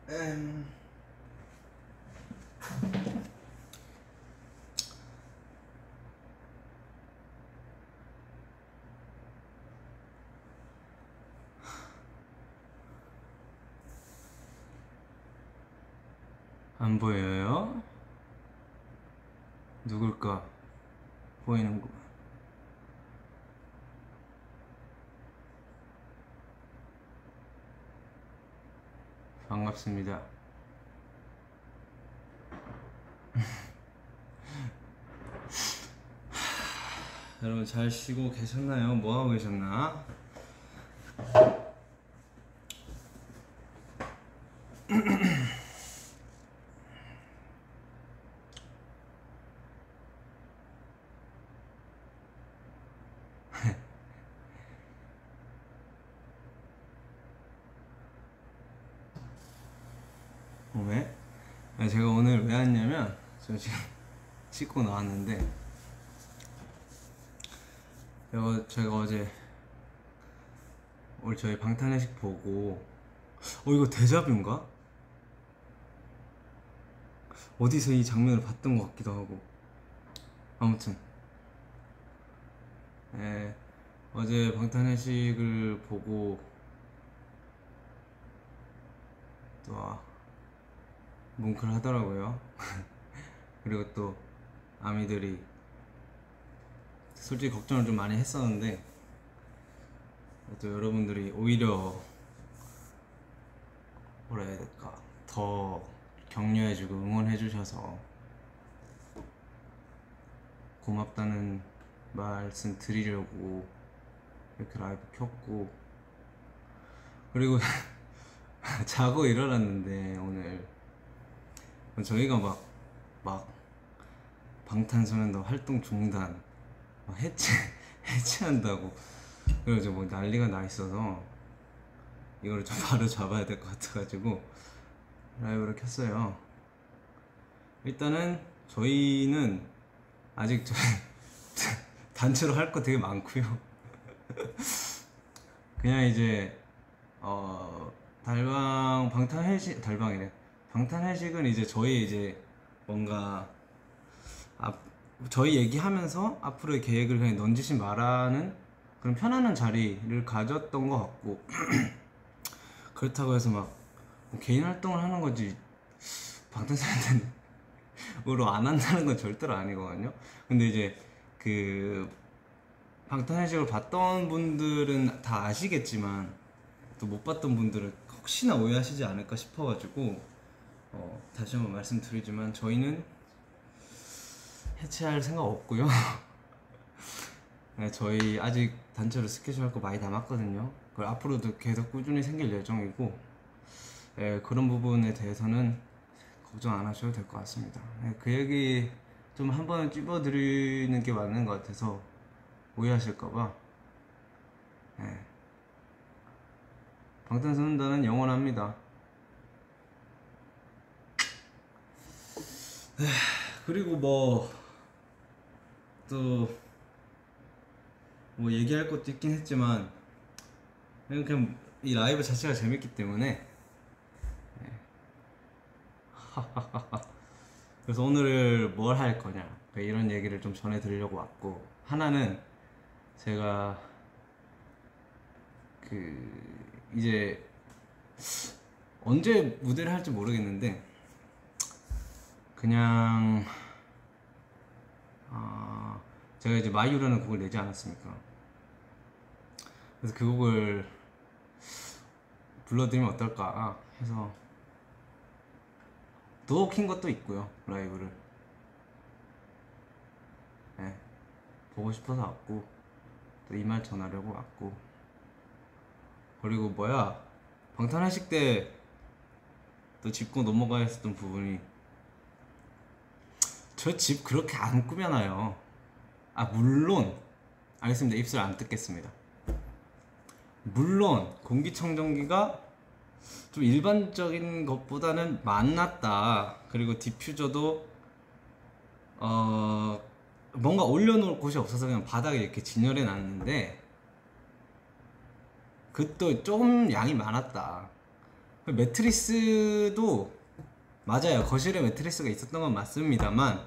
음... 안 보여요? 누굴까? 보이는구만. 반갑습니다. 여러분 잘 쉬고 계셨나요? 뭐하고 계셨나? 왜? 아니, 제가 오늘 왜 왔냐면 저 지금 씻고 나왔는데 제가 어제 우리 저희 방탄회식 보고 이거 데자뷰인가? 어디서 이 장면을 봤던 것 같기도 하고 아무튼 어제 방탄회식을 보고 또 뭉클하더라고요. 그리고 또 아미들이 솔직히 걱정을 좀 많이 했었는데 또 여러분들이 오히려 뭐라 해야 될까 더 격려해주고 응원해주셔서 고맙다는 말씀 드리려고 이렇게 라이브 켰고, 그리고 자고 일어났는데 오늘 저희가 막 방탄소년단 활동 중단 막 해체한다고 그래서 뭐 난리가 나 있어서 이거를 좀 바로 잡아야 될 것 같아가지고 라이브를 켰어요. 일단은 저희는 아직 단체로 할 거 되게 많고요. 그냥 이제 방탄회식은 이제 저희 이제 뭔가 저희 얘기하면서 앞으로의 계획을 그냥 넌지시 말하는 그런 편안한 자리를 가졌던 것 같고 그렇다고 해서 막 개인 활동을 하는 거지 방탄소년단으로 안 한다는 건 절대로 아니거든요. 근데 이제 그 방탄회식을 봤던 분들은 다 아시겠지만 또 못 봤던 분들은 혹시나 오해하시지 않을까 싶어가지고 다시 한번 말씀드리지만 저희는 해체할 생각 없고요. 네, 저희 아직 단체로 스케줄 할 거 많이 남았거든요. 그걸 앞으로도 계속 꾸준히 생길 예정이고 그런 부분에 대해서는 걱정 안 하셔도 될 것 같습니다. 그 얘기 좀 한 번은 찝어드리는 게 맞는 것 같아서 오해하실까봐. 방탄소년단은 영원합니다. 그리고 뭐 얘기할 것도 있긴 했지만 그냥 이 라이브 자체가 재밌기 때문에 그래서 오늘 뭘 할 거냐 이런 얘기를 좀 전해드리려고 왔고, 하나는 제가 이제 언제 무대를 할지 모르겠는데 그냥 제가 이제 마이유라는 곡을 내지 않았습니까? 그래서 그 곡을 불러드리면 어떨까 해서 더 킨 것도 있고요. 라이브를 보고 싶어서 왔고 또 이 말 전하려고 왔고, 그리고 방탄회식 때 또 짚고 넘어가야 했었던 부분이 저 집 그렇게 안 꾸며놔요. 물론 알겠습니다. 입술 안 뜯겠습니다. 물론 공기청정기가 좀 일반적인 것보다는 많았다. 그리고 디퓨저도 뭔가 올려놓을 곳이 없어서 그냥 바닥에 이렇게 진열해 놨는데 그것도 조금 양이 많았다. 매트리스도 맞아요. 거실에 매트리스가 있었던 건 맞습니다만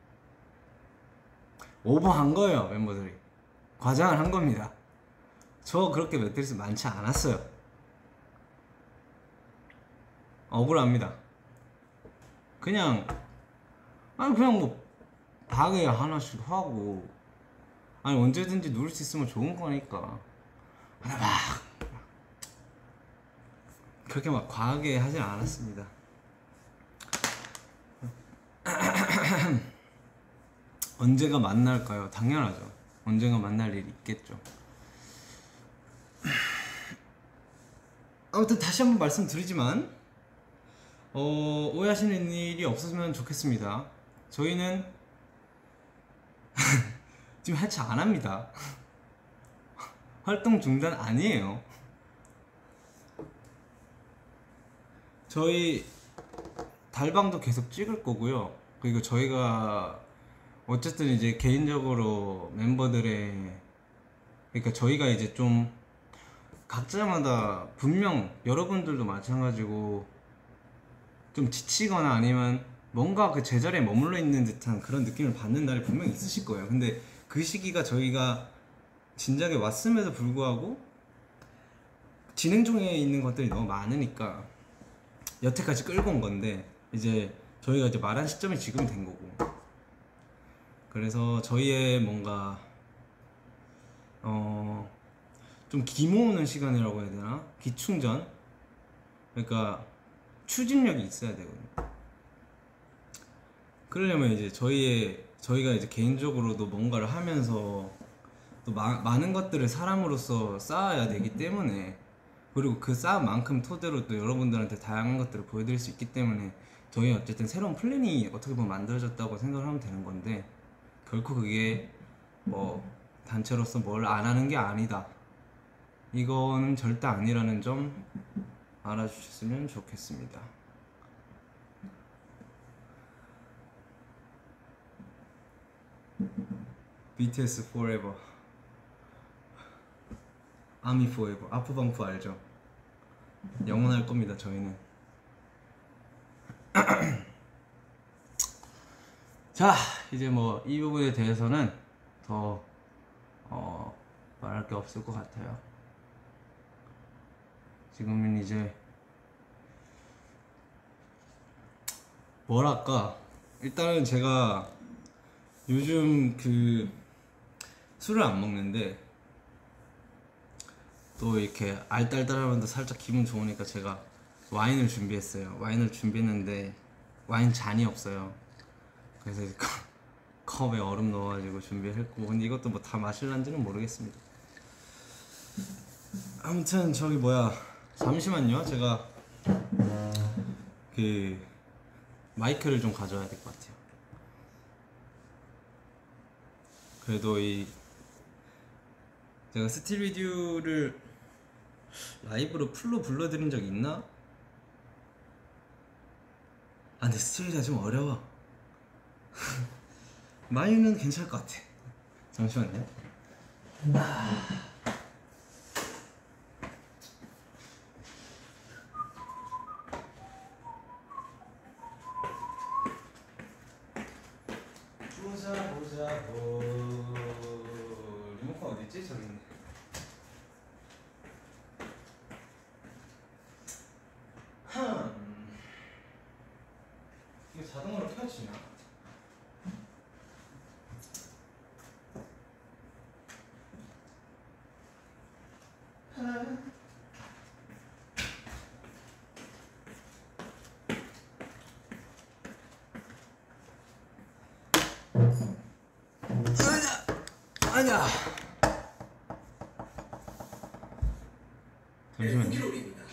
오버한 거예요. 멤버들이 과장을 한 겁니다. 저 그렇게 매트리스 많지 않았어요. 억울합니다. 그냥 뭐 방에 하나씩 하고 언제든지 누울 수 있으면 좋은 거니까 막 그렇게 막 과하게 하진 않았습니다. 언제가 만날까요? 당연하죠. 언젠가 만날 일이 있겠죠. 아무튼 다시 한번 말씀드리지만 오해하시는 일이 없었으면 좋겠습니다. 저희는 지금 해체 안 합니다. 활동 중단 아니에요. 저희 달방도 계속 찍을 거고요. 그리고 저희가 어쨌든 이제 개인적으로 멤버들의, 그러니까 저희가 이제 좀 각자마다 분명 여러분들도 마찬가지고 좀 지치거나 아니면 뭔가 그 제자리에 머물러 있는 듯한 그런 느낌을 받는 날이 분명히 있으실 거예요. 근데 그 시기가 저희가 진작에 왔음에도 불구하고 진행 중에 있는 것들이 너무 많으니까 여태까지 끌고 온 건데 이제 저희가 이제 말한 시점이 지금 된 거고, 그래서 저희의 뭔가 좀 기모으는 시간이라고 해야 되나? 기충전? 그러니까 추진력이 있어야 되거든요. 그러려면 이제 저희가 이제 개인적으로도 뭔가를 하면서 또 많은 것들을 사람으로서 쌓아야 되기 때문에, 그리고 그 쌓은 만큼 토대로 또 여러분들한테 다양한 것들을 보여드릴 수 있기 때문에 저희 어쨌든 새로운 플랜이 어떻게 보면 만들어졌다고 생각을 하면 되는 건데, 결코 그게 뭐 단체로서 뭘 안 하는 게 아니다, 이거는 절대 아니라는 점 알아주셨으면 좋겠습니다. BTS forever, 아미 forever, 아프방프 알죠? 영원할 겁니다. 저희는. 자, 이제 뭐 이 부분에 대해서는 더 말할 게 없을 것 같아요. 지금은 이제 뭐랄까, 일단은 제가 요즘 그 술을 안 먹는데 또 이렇게 알딸딸하면서 살짝 기분 좋으니까 제가 와인을 준비했어요. 와인을 준비했는데 와인 잔이 없어요. 그래서 컵에 얼음 넣어가지고 준비했고, 근데 이것도 뭐 다 마실란지는 모르겠습니다. 아무튼 저기 뭐야, 잠시만요. 제가 그 마이크를 좀 가져와야 될 것 같아요. 그래도 제가 스틸비듀를 라이브로 풀로 불러드린 적 있나? 근데 스틸비듀가 좀 어려워. 마이는 괜찮을 것 같아. 잠시만요. 보자고. 리모컨 어딨지? 저기 있네. 이거 자동으로 켜지나? 아니야. 잠시만요.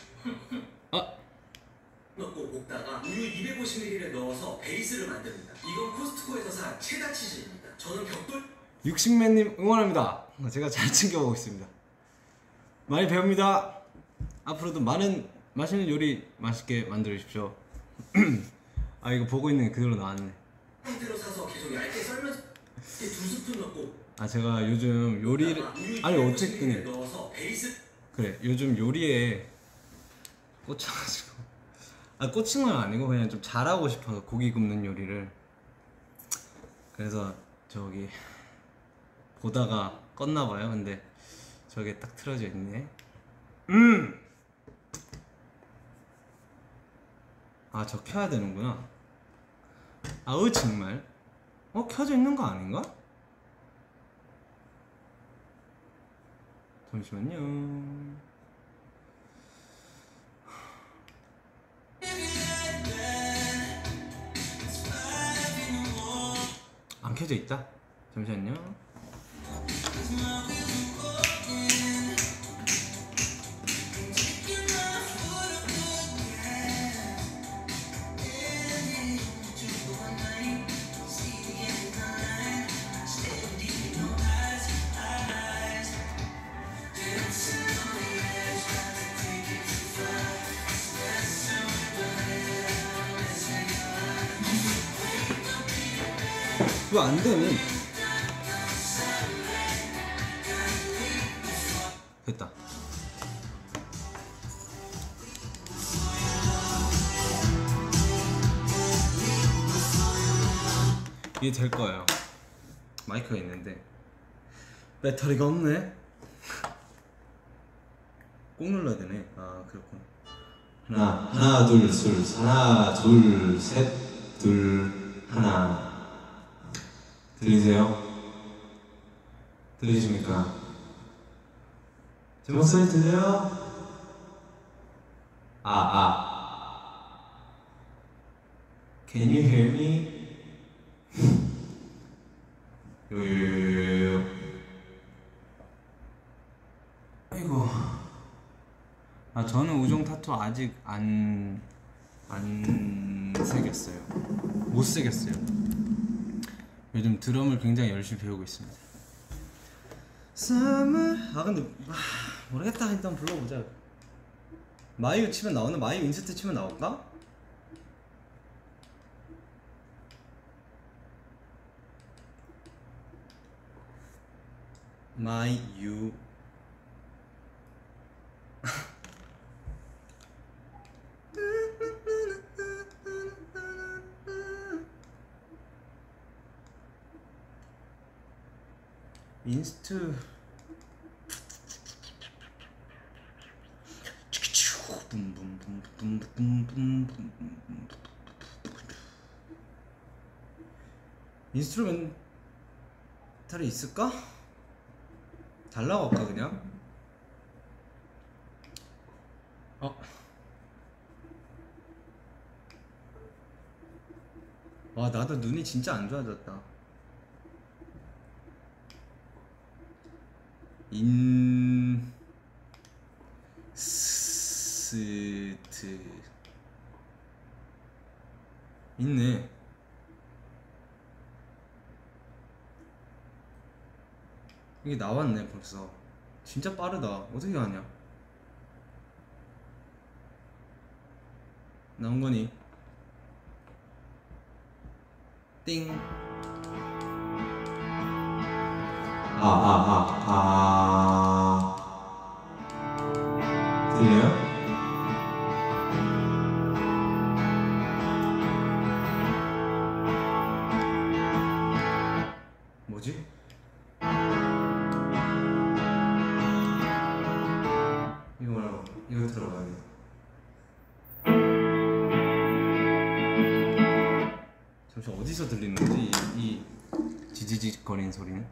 넣고 볶다가 우유 250ml를 넣어서 베이스를 만듭니다. 이건 코스트코에서 산 체다 치즈입니다. 저는 벽돌 60맨님 응원합니다. 제가 잘 챙겨보고 있습니다. 많이 배웁니다. 앞으로도 많은 맛있는 요리 맛있게 만들어 주십시오. 이거 보고 있는 게 그대로 나왔네. 상태로 사서 계속 얇게 썰면서 2스푼 넣고. 제가 요즘 요리를 어쨌든 넣어서 베이스. 그래, 요즘 요리에 꽂혀가지고. 아, 꽂힌 건 아니고 그냥 좀 잘하고 싶어서 고기 굽는 요리를. 그래서 저기 보다가 껐나봐요. 근데 저게 딱 틀어져 있네. 아, 저 켜야 되는구나. 아우 정말. 켜져 있는 거 아닌가? 잠시만요. 안 켜져 있다. 잠시만요. 왜 안 되니? 됐다. 이게 될 거예요. 마이크가 있는데 배터리가 없네. 꼭 눌러야 되네. 아, 그렇군. 하나 둘 하나 둘 셋 둘 하나. 들리세요? 들리십니까? 제 목소리 들려요? Can you hear me? 요요요요요. 아이고. 아, 저는 우정 타투 아직 안 새겼어요. 못 새겼어요. 요즘 드럼을 굉장히 열심히 배우고 있습니다. Summer. 아, 근데 모르겠다. 일단 불러보자. 마이유 치면 나오나? 마이유 인스트 치면 나올까? 마이유. 인스트. 인스트루멘탈이 있을까? 달라고 할까 그냥? 와, 나도 눈이 진짜 안 좋아졌다. 인스트 있네. 이게 나왔네 벌써. 진짜 빠르다. 어떻게 하냐? 나온 거니? 띵. 들려요? 뭐지? 이거 말고 이거 들어봐야 돼. 잠시 어디서 들리는 거지? 이 지지직거리는 소리는?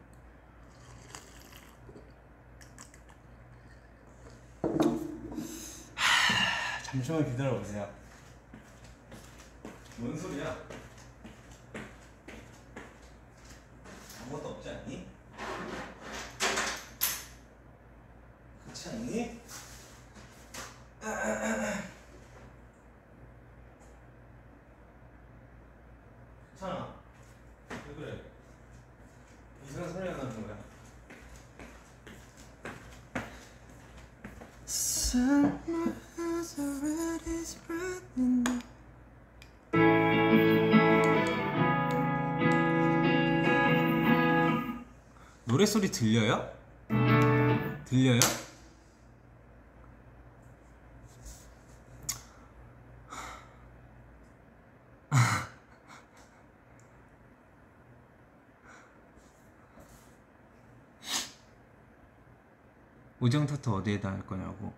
잠시만 기다려보세요. 뭔 소리야? 아무것도 없지 않니? 그렇지 않니? 괜찮아. 왜 그래? 이상한 소리가 나는 거야. Summer has already spreading. 노래 소리 들려요? 들려요? 우정 타투 어디에다 할 거냐고.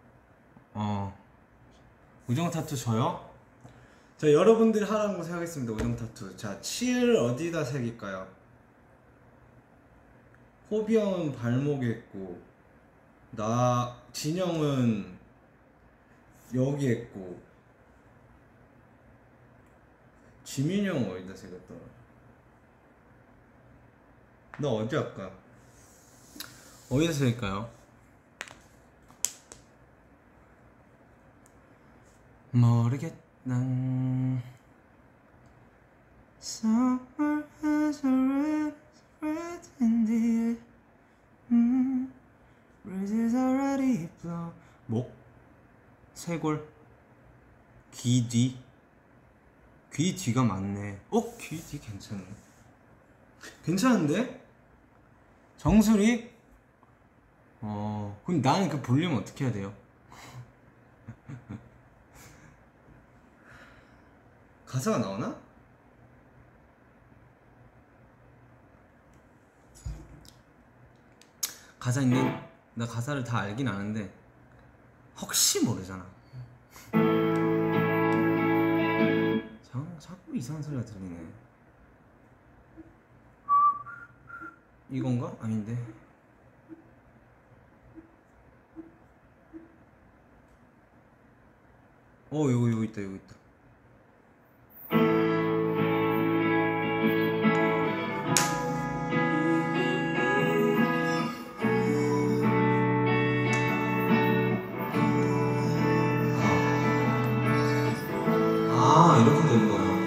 우정 타투 저요? 자, 여러분들이 하라는 거 생각했습니다. 우정 타투. 자, 칠 어디다 새길까요? 호비 형은 발목에 있고, 진영은 여기 있고, 지민이 형 어디다 새겼더라? 너 어디 할까? 어디다 새길까요? 모르겠다. Summer has a red in the air. Breezes already blow. 목, 쇄골, 귀 뒤. 귀 뒤가 많네. 귀 뒤 괜찮네. 괜찮은데? 정수리? 그럼 나는 그 볼륨 어떻게 해야 돼요? 가사가 나오나? 가사 있는, 나 가사를 다 알긴 아는데 혹시 모르잖아. 자꾸 이상한 소리가 들리네. 이건가? 아닌데. 요거 있다, 요거 있다. 이렇게 되는 거예요.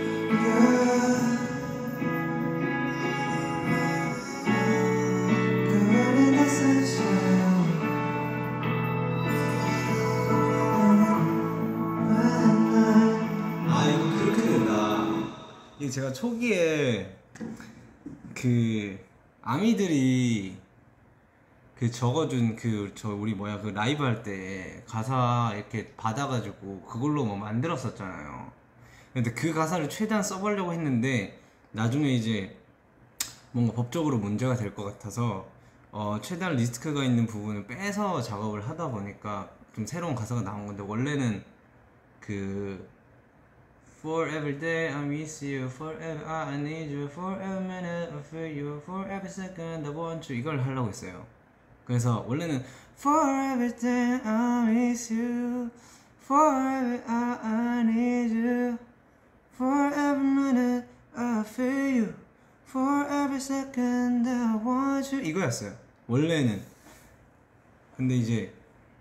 이거 그렇게 된다. 이게 제가 초기에 그 아미들이 그 적어준 우리 그 라이브 할 때 가사 이렇게 받아가지고 그걸로 뭐 만들었었잖아요. 근데 그 가사를 최대한 써보려고 했는데 나중에 이제 뭔가 법적으로 문제가 될 것 같아서 최대한 리스크가 있는 부분을 빼서 작업을 하다 보니까 좀 새로운 가사가 나온 건데, 원래는 그 For every day I miss you, forever I need you, for every minute I feel you, for every second I want you, 이걸 하려고 했어요. 그래서 원래는 For every day I miss you, for every I need you, for every minute I feel you, for every second I want you, 이거였어요 원래는. 근데 이제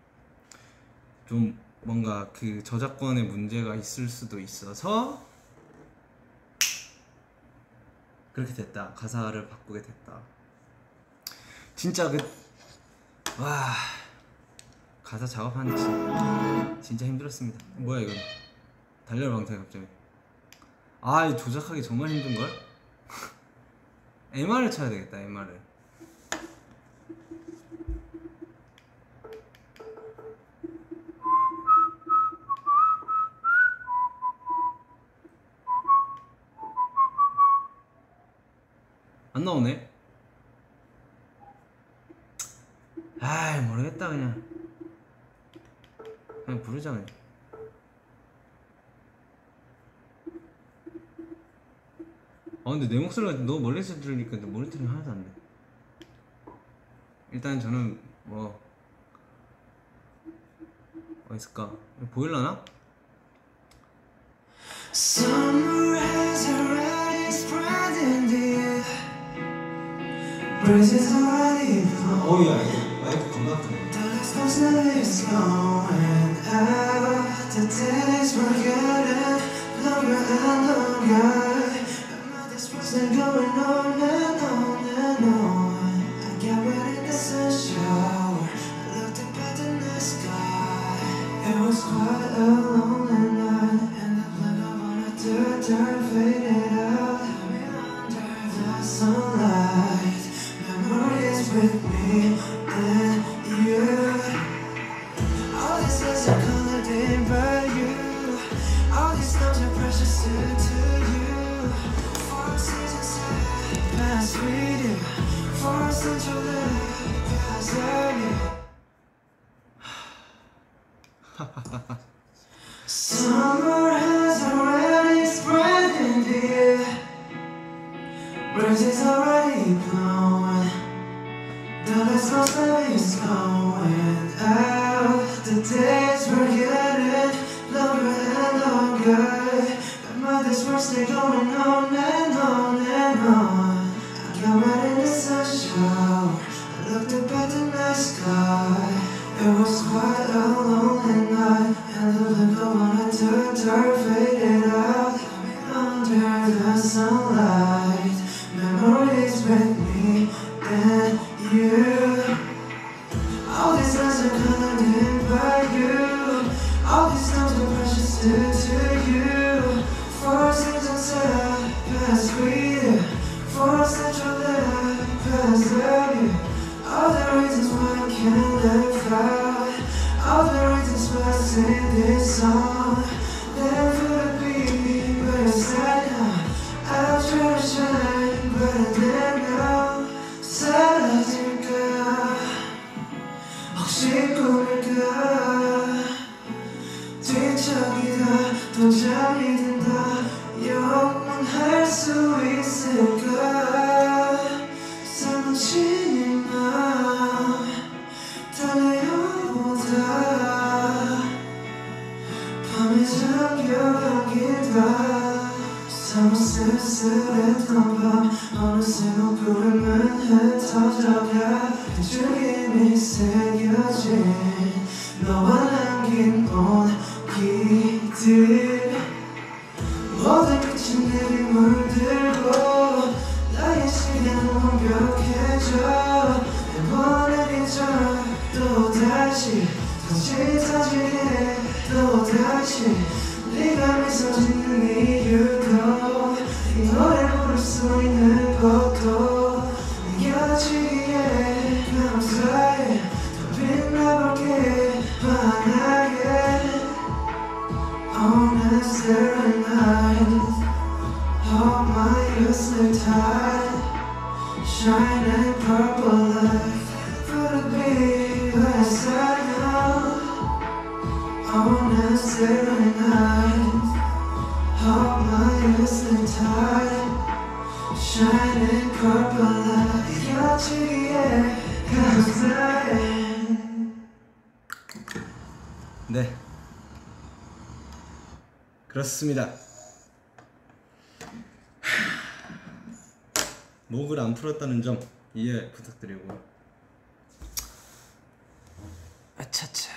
좀 뭔가 그 저작권에 문제가 있을 수도 있어서 그렇게 됐다. 가사를 바꾸게 됐다. 진짜 가사 작업하는 게 진짜 힘들었습니다. 뭐야 이거? 달려라 방탄이 갑자기. 이 조작하기 정말 힘든걸? MR을 쳐야 되겠다. MR을. 안 나오네. 모르겠다. 그냥 부르자 그냥. 근데 내 목소리가 너무 멀리서 들으니까 모니터링 하나도 안 돼. 일단 저는 뭐 있을까? 보일라나? Summer has already spread in the air. Breezes already blow. 야, 이거 마이크 겁나 크네. The light is going out. The days were getting longer and longer. And going on and on and on. I get ready in the sunshine. I looked up at the night sky. It was quite a lonely night, and the blink of an eye turned faded out. Under the sunlight, memories with me and you. All these days are colored in by you. All these times are precious to Summer has already spread in the air. Breezes already blowing. The last month is going out. The days were getting longer and longer. But my days were still going on and on and on. I got right in the sunshine. I looked up at the night sky. It was quite a lonely night, and the window when I turned faded out. Under the sunlight, memories with me and you. All these nights are colored by you. All these times are precious to you. For seasons that pass sweet, for central that pass dirty. All the reasons why I can't live out. All the reasons why I sing this song. Never be better side now. I'll try to shine better than now. 사라질까 혹시 꿈일까. 뒤척이다 또 잠이 든다. 영원할 수 있을까. 사무치는 맘 달려보다 밤에 잠겨가긴 봐. 사무 쓸쓸했던 밤 어느새 구름은 흩어져가. 주임이 새겨진 너와 남긴 온기들. 모든 빛이 내게 물들고 나의 시간은 완벽해져. 이번엔 잊어 또다시 터지게 또다시. 네가 미소 짓는 이유도 이 노래 부를 수 있는 것도 네 곁이기에 감사해. 더 빛나볼게 환하게. On a starry night, all my useless tide, shining purple light, could be less I know. On a starry night, all my useless tide, shining purple light, 곁이기에 감사해. 네, 그렇습니다. 목을 안 풀었다는 점 이해 부탁드리고. 아차차.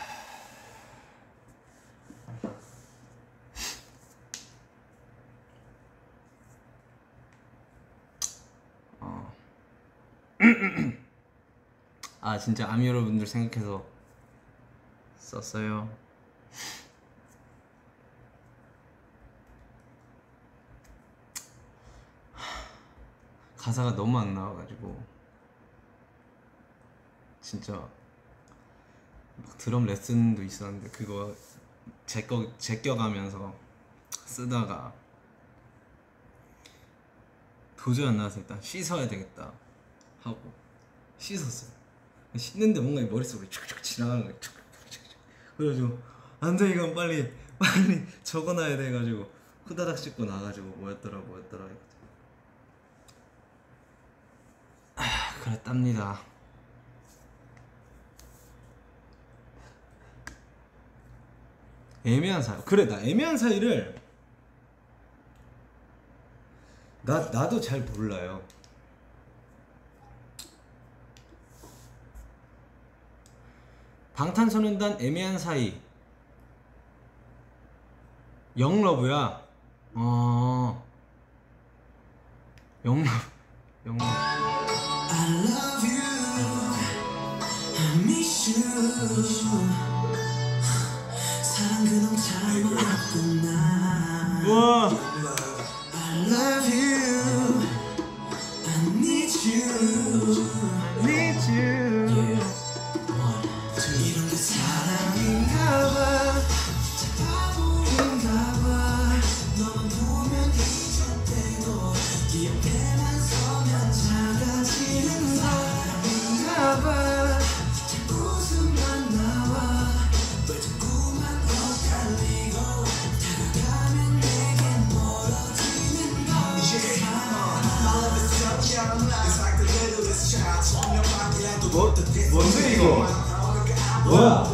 아, 진짜 아미 여러분들 생각해서 썼어요. 가사가 너무 안 나와가지고 진짜 막 드럼 레슨도 있었는데 그거 제껴가면서 쓰다가 도저히 안 나와서 일단 씻어야 되겠다 하고 씻었어요. 씻는데 뭔가 머릿속으로 촉촉 지나가는 거예요. 그래가지고 안돼, 이건 빨리 적어놔야 돼가지고 후다닥 씻고 나가지고 뭐였더라 그랬답니다. 애매한 사이. 그래, 나 애매한 사이를 나도 잘 몰라요. 방탄소년단 애매한 사이 영러브야. 영러브. I love you, I miss you. 사랑 그동 잘 몰랐구나. 우와. I love you, I need you, Need you. 이런 게 사랑인가봐. 바보인가봐. 너만 보면 잊을 때도 네 옆에만 서면 작아지는 사랑인가봐. 자꾸 웃음만 나와. 왜 자꾸만 엇갈리고 뭔데 이거? 뭐야?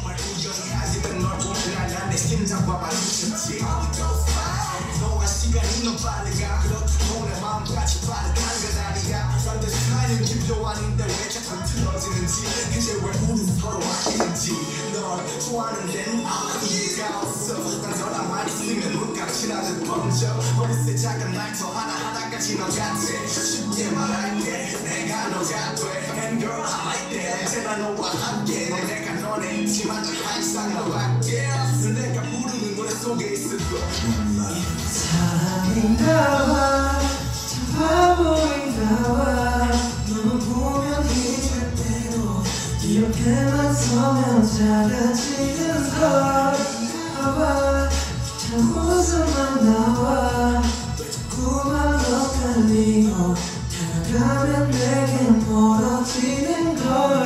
사랑인가봐 참 바보인가봐 너만 보면 힘들 때도 이렇게만 서면 작아지는 걸까봐 참 웃음만 나와 자꾸만 엇갈리고 다가가면 내겐 멀어지는 걸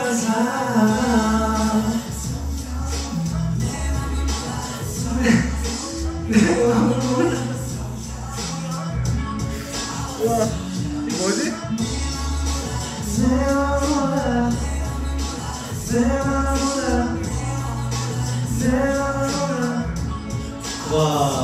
와, 이거 뭐지? 와.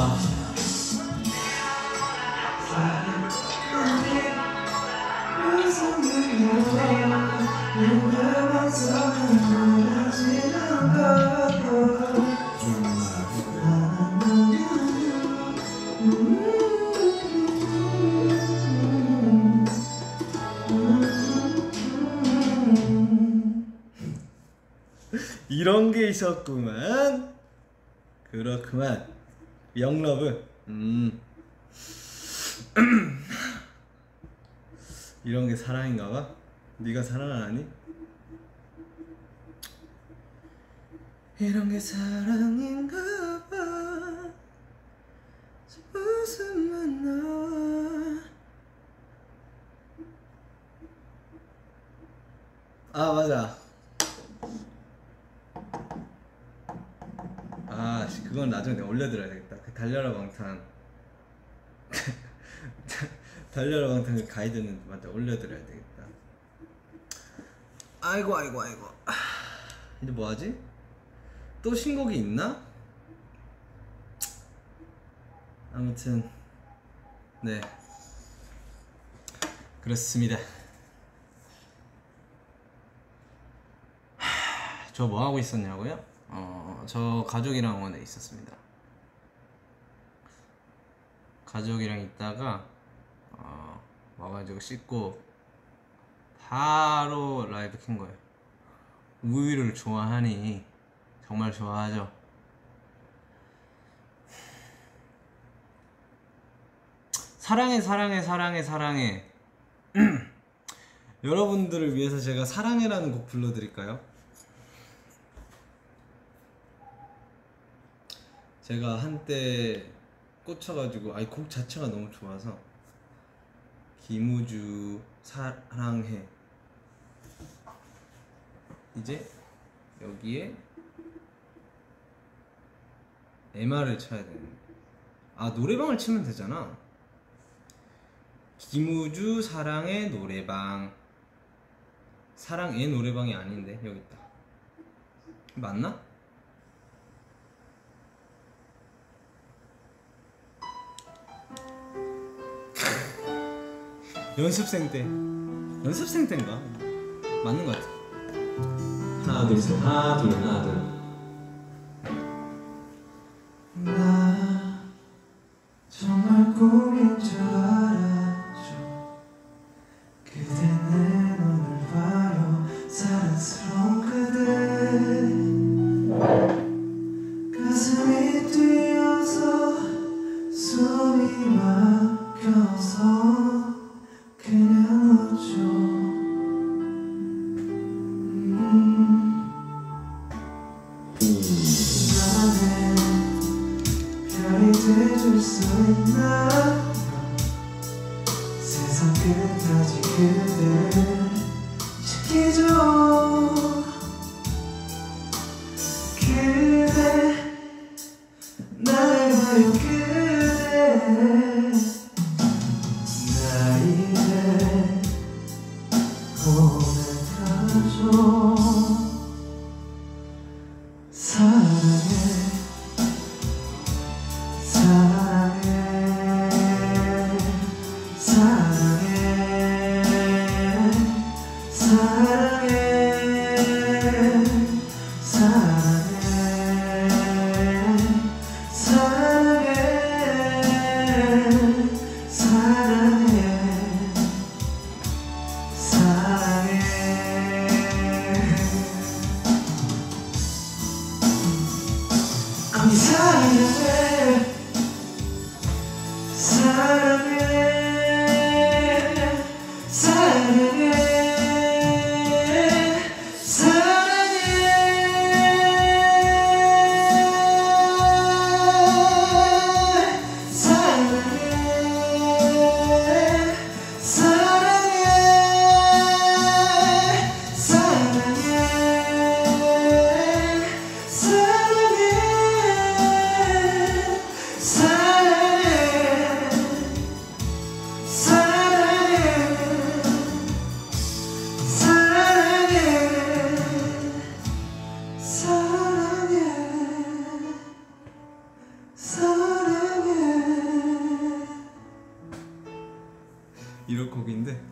이런 게 있었구만. 그렇구만. 영러브. 이런 게 사랑인가봐. 네가 사랑 안 하니? 이런 게 사랑인가봐. 웃음만 나와. 아 맞아. 아 그건 나중에 내가 올려드려야 되겠다. 그 달려라 방탄 달려라 방탄 그 가이드는 맞아 올려드려야 되겠다. 아이고 이제 뭐하지? 또 신곡이 있나? 아무튼 네 그렇습니다. 저 뭐하고 있었냐고요? 저 가족이랑 원에 있었습니다. 가족이랑 있다가 와가지고 씻고 바로 라이브 킨 거예요. 우유를 좋아하니 정말 좋아하죠. 사랑해 여러분들을 위해서 제가 사랑해라는 곡 불러드릴까요? 제가 한때 꽂혀가지고 곡 자체가 너무 좋아서 김우주 사랑해. 이제 여기에 MR을 쳐야 되는데 노래방을 치면 되잖아. 김우주 사랑해 노래방. 사랑해 노래방이 아닌데 여기 있다. 맞나? 연습생 때인가? 맞는 것 같아. 하나 둘 셋. 하나 둘. 나 정말 꿈인 줄 알았죠. 그대 내 눈을 봐요. 사랑스러운 그대 가슴이 뛰어서 숨이 막혀서 그냥 웃죠. 돼줄 수 있나요? 세상 끝까지 그대를 지키죠. 그대 나를 봐요. 그대 나 이제 고백하죠. 이런 곡인데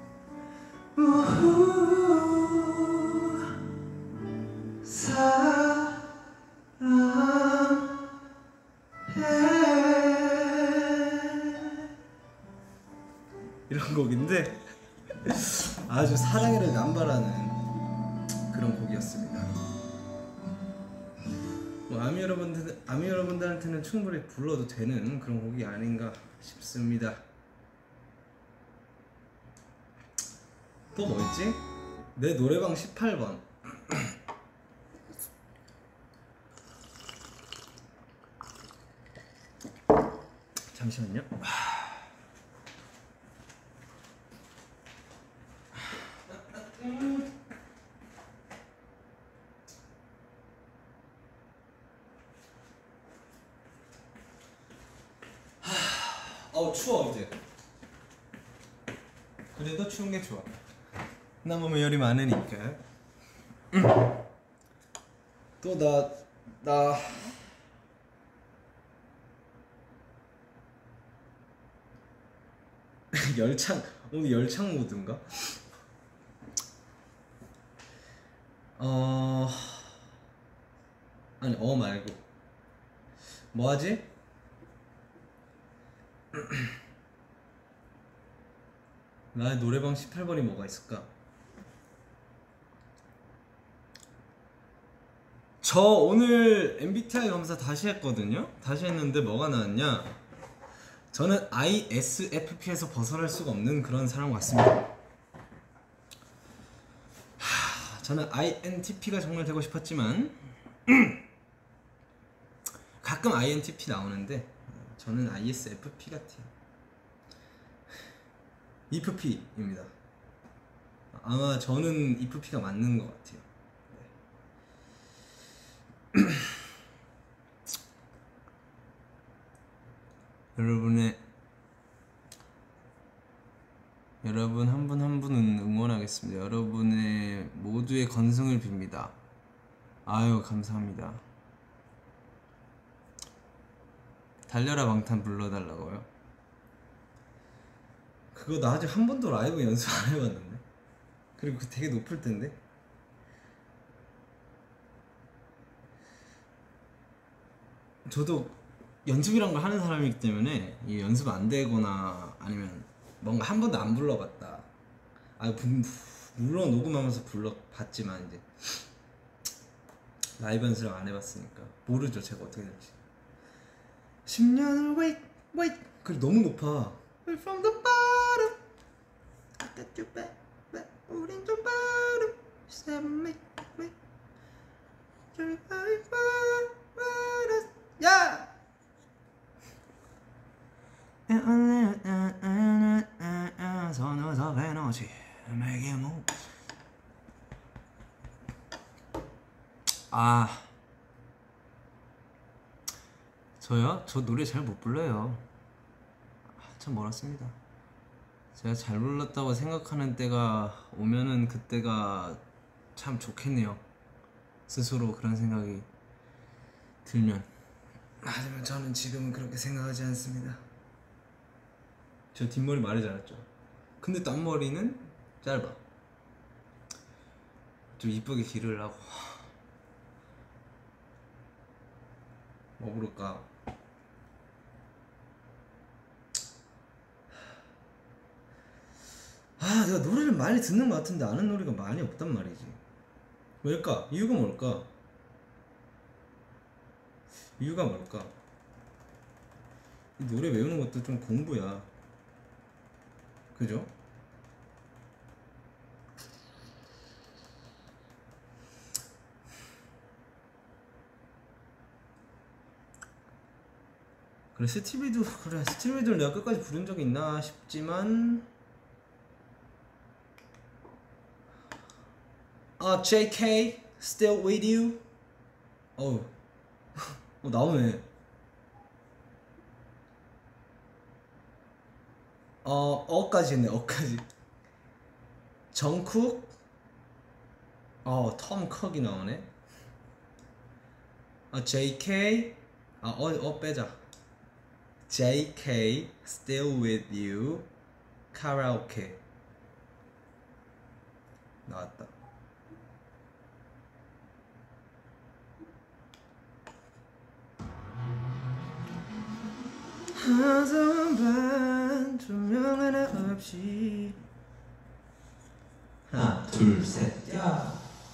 이런 곡인데 아주 사랑을 남발하는 그런 곡이었습니다. 뭐 아미 여러분들한테는 충분히 불러도 되는 그런 곡이 아닌가 싶습니다. 또 뭐 있지? 내 노래방 18번. 잠시만요. 추워 이제. 그래도 추운 게 좋아. 나 몸에 열이 많으니까. 또 나 열창 오늘 열창 모드인가? 아니 말고 뭐 하지? 나의 노래방 18번이 뭐가 있을까? 저 오늘 MBTI 검사 다시 했거든요? 다시 했는데 뭐가 나왔냐? 저는 ISFP에서 벗어날 수가 없는 그런 사람 같습니다. 저는 INTP가 정말 되고 싶었지만 가끔 INTP 나오는데 저는 ISFP 같아요. EFP입니다. 아마 저는 EFP가 맞는 것 같아요. 네. 여러분 한 분 한 분은 응원하겠습니다. 여러분의 모두의 건승을 빕니다. 아유 감사합니다. 달려라 방탄 불러달라고요? 그거 나 아직 한 번도 라이브 연습 안 해봤는데. 그리고 그 되게 높을 텐데. 저도 연습이란 걸 하는 사람이기 때문에 이 연습 안 되거나 아니면 뭔가 한 번도 안 불러봤다. 물론 녹음하면서 불러봤지만 이제 라이브 연습을 안 해봤으니까 모르죠 제가 어떻게 될지. 10년을 wait 그게 너무 높아. From the bottom I got you back 우린 좀 bottom Seven make 야! 선호석의 노지 내게 뭐 저요? 저 노래 잘 못 불러요. 참 멀었습니다. 제가 잘 불렀다고 생각하는 때가 오면은 그때가 참 좋겠네요. 스스로 그런 생각이 들면. 하지만 저는 지금은 그렇게 생각하지 않습니다. 저 뒷머리 말이 자랐죠. 근데 또 앞머리는 짧아. 좀 이쁘게 기르려고. 뭐 부를까? 내가 노래를 많이 듣는 것 같은데 아는 노래가 많이 없단 말이지. 왜일까? 이유가 뭘까? 이유가 뭘까? 이 노래 외우는 것도 좀 공부야. 그죠? 그래 스티비도 내가 끝까지 부른 적이 있나 싶지만 JK Still With You 나오네. 어까지 했네. 어까지. 정쿡 톰 쿡이 나오네. JK 빼자. JK Still With You 카라오케 나왔다. 어두운 밤 조명 하나 없이 하나 둘 셋 야.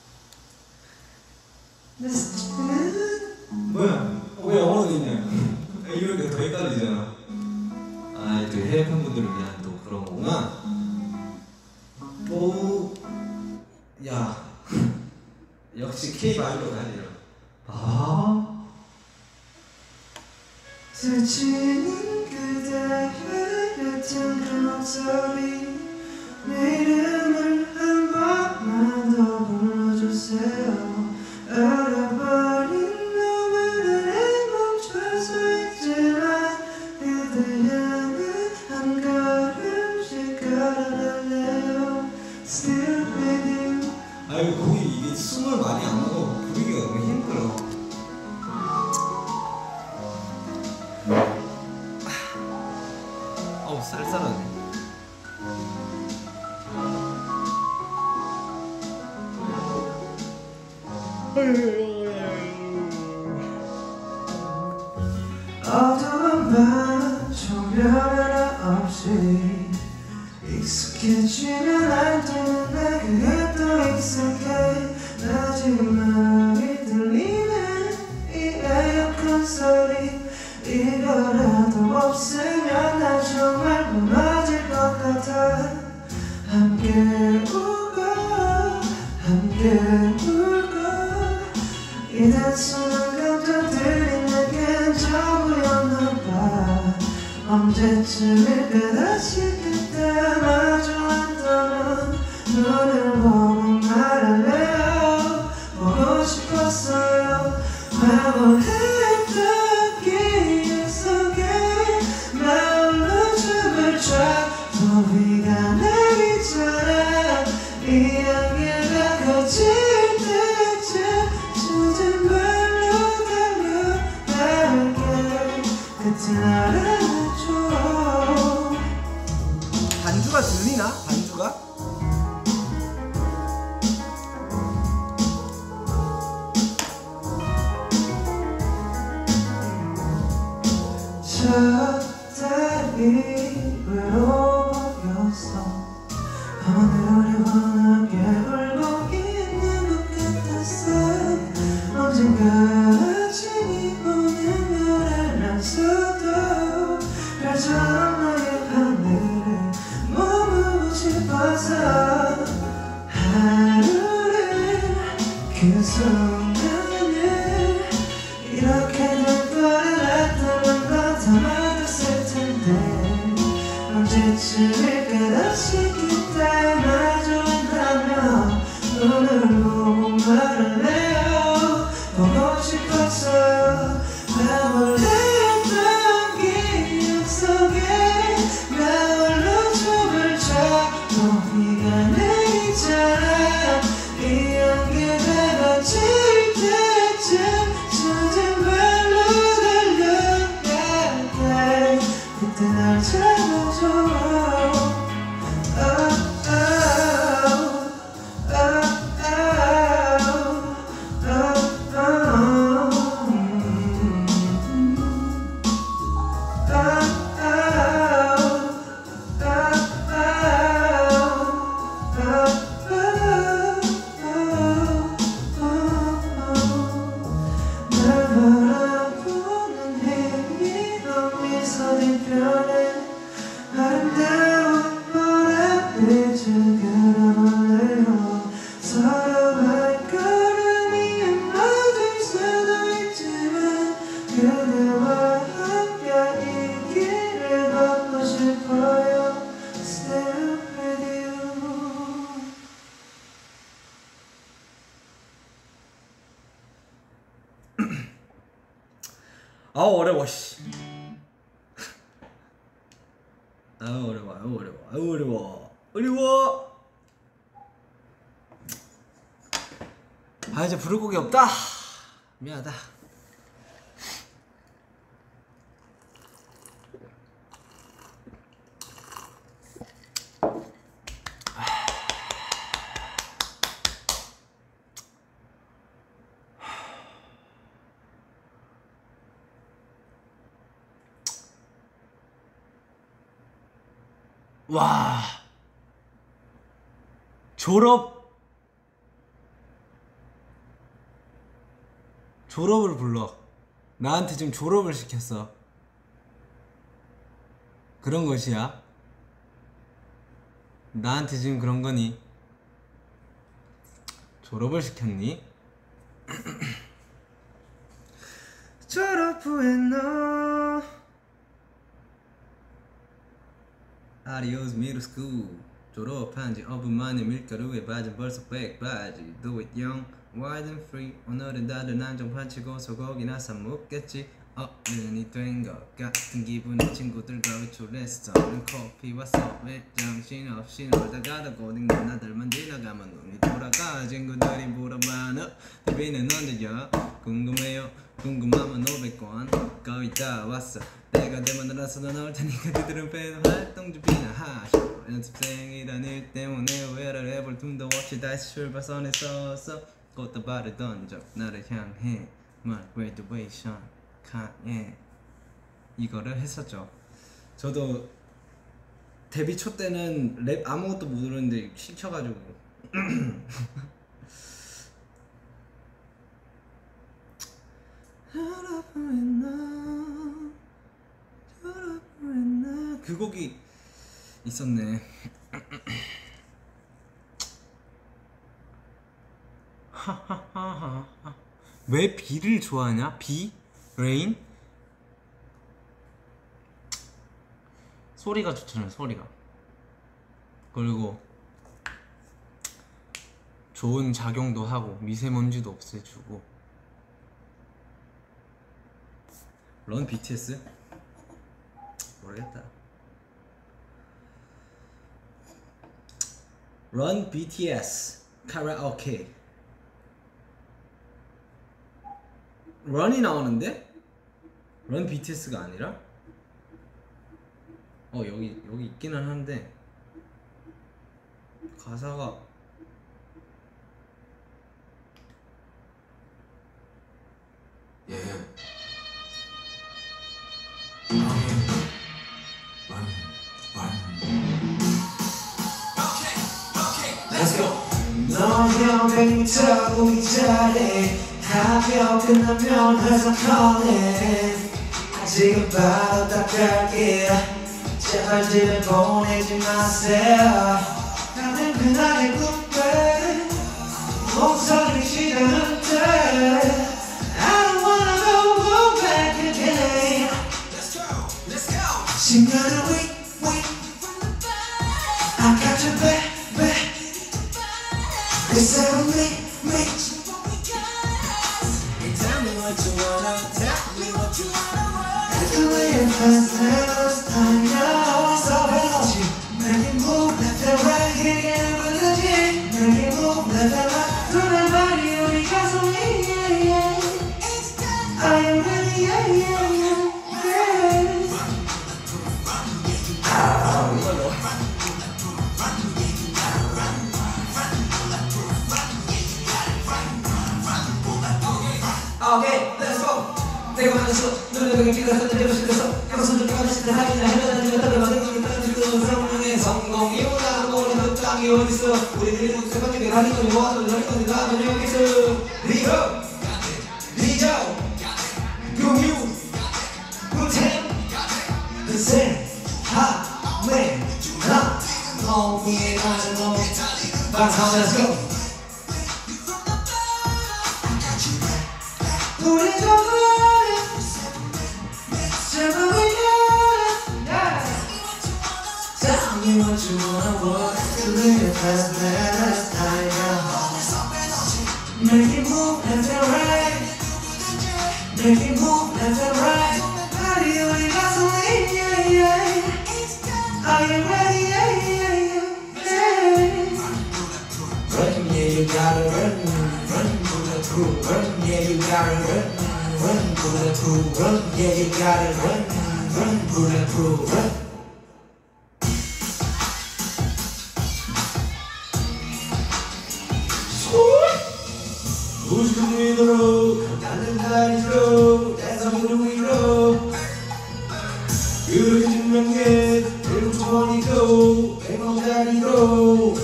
뭐야? 왜 영어로 있냐? 이렇게 더 헷갈리잖아. 아, 또 해외 팬분들을 위한 또 그런 거구나. 뭐, 야, 역시 K 말로 가야 돼요. 아, 스치는 그대의 옅은 그 목소리 내 이름을 한 번만 더 불러주세요. 얼어버린 너무나에 멈춰서 있지만 그대 향해 한 걸음씩 걸어갈래요. Still with you. 아이고 거기 이게 숨을 많이 안 하고 부르기가 너무 힘들어. 어우 쌀쌀하네. 어두운 밤 조명 하나 없이 익숙해지면 안 되는 내 그게 또 익숙해. 마지막에 들리는 이 에어컨 소리 이거라도 없으면 난 정말 무너질 것 같아. 함께 울고 함께 울고 이 단순한 감정들이 내겐 전부였나봐. 언제쯤일까 다시 그때 마주 앉아면 눈을 보고 말할래요. 보고 싶었어요. 황홀했던 기억 속에 나 홀로 춤을 춰. 또 비가 내리잖아. 이 향기가 거칠 때쯤 젖은 발로 달려갈게. 그때 알아줘. 반주가 들리나? 반주가? 저 달이 외로워 보였어. 하늘을 환하게 울고 있는 것 같았어. 언젠가 아침이 오는 걸 알면서도 별처럼 나의 하늘에 머무고 싶어서 하루를 그 순간을 이렇게 될 거를 알았다는 건 다 맞았을 텐데 언제쯤일까 다시 그때 마주 한다면 눈을 보고 말할래요. 보고 싶었어요. 황홀했던 기억 속에 나 홀로 춤을 춰. 또 비가 내리잖아. 이 향기가 거칠 때쯤 젖은 발로 달려갈게. 그때 날 잡아줘. 날 바라보는 희미한 미소 뒤편에 아름다운 보랏빛을 그려볼래요. 서로 발걸음이 안 맞을 수도 있지만 그대와 함께 이 길을 걷고 싶어요. Still with you. 아우 어려워 씨. 아우 어려워 아우 어려워 아우 어려워 어려워. 아 이제 부를 곡이 없다. 미안하다. 와, 졸업을 불러. 나한테 지금 졸업을 시켰어. 그런 것이야? 나한테 지금 그런 거니? 졸업을 시켰니? 졸업 후에 너 아리오스 미드스쿨 졸업한 지 5분 만에 밀가루에 빠진 벌써 백바지 Do it young, wild and free 오늘은 다들 난좀 파치고 소고기나 사 먹겠지 어른이 된 것 같은 기분에 친구들과 외출했어 는 커피와 서베 정신없이 놀다가다 고딩 누나들만 지나가면 눈이 돌아가 친구들이 물어봐 너 TV는 언제야? 궁금해요 궁금하면 500원 거의 다 왔어 내가 되면 알아서 넣을 테니까 그들은 팬 활동 준비나 하셔 연습생이란 일 때문에 오해를 해볼 틈도 없이 다시 출발선에 서서 꽃다발을 던져 나를 향해 My graduation 예. 이거를 했었죠. 저도 데뷔 초 때는 랩 아무것도 못 들었는데 시켜가지고 그 곡이 있었네. 왜 비를 좋아하냐? 비? 레인? 소리가 좋잖아요. 소리가. 그리고 좋은 작용도 하고 미세먼지도 없애주고. 런 BTS? 모르겠다. 런 BTS 카라오케. 런이 나오는데? 런 BTS가 아니라? 여기 있기는 한데 가사가 Let's go. 너형 뱅이터 우리 잘해 학교 끝나면 회사 커네 아직은 바로 닦을게 제발 집에 보내지 마세요 나는 그날의 꿈에 목소리 시작하는데 I don't wanna go back again Let's go 10년을 wait I got your back They say on me Tell me what you wanna, tell me what you wanna The way it feels this time, yeah So energy Make it move, left and right Hitting it with the G Make it move, left and right 눈을 많이 우리 가슴이 yeah, yeah Are you ready, yeah, yeah, yeah, yeah Okay, let's go. 내가 말했어. 눈을 보게 비가 쏟아지고 싶어서 약속 좀 가르치는 하이나 해변한 지가 따로 만든 게 떨어지고 성공의 성공이 오다 모르는 땅이 어딨어 우리들이 모두 생각하게 가는 거니 모아서 저리 거니 나는 여기 있어 리허 리저 유유 구템 그새 하메 나 너무에 가는 너 방송 let's go 우리 정말 제발 we got it Tell me what you wanna walk To live fast last time Make it move left and right Make it move left and right Body 우리 가슴이 yeah yeah Are you ready yeah yeah yeah Run yeah you gotta run Run, yeah, you gotta run, bulletproof, run, yeah, you gotta run, bulletproof, run. 우주를 위로, 나는 다리로, 대성을 위로, 그렇게 증명해, 일주번이고 백원짜리고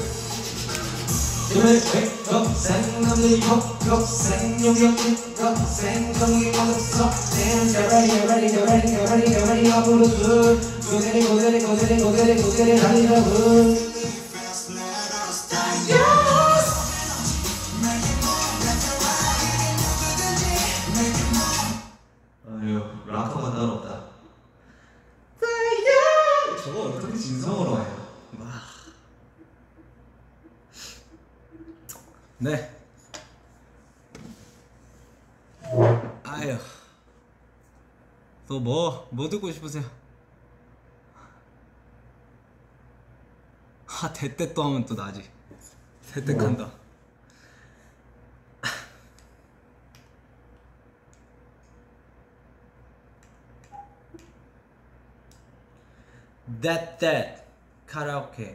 생남들이 생용역이 생정이 맞았어 ready 앞으로 고대리 달리라고 아유 락커가 따로 없다 저거 어떻게 진성으로 해요? 네. 아유. 또 뭐 듣고 싶으세요? 대때 또 하면 또 나지. 대때 간다. that 카라오케.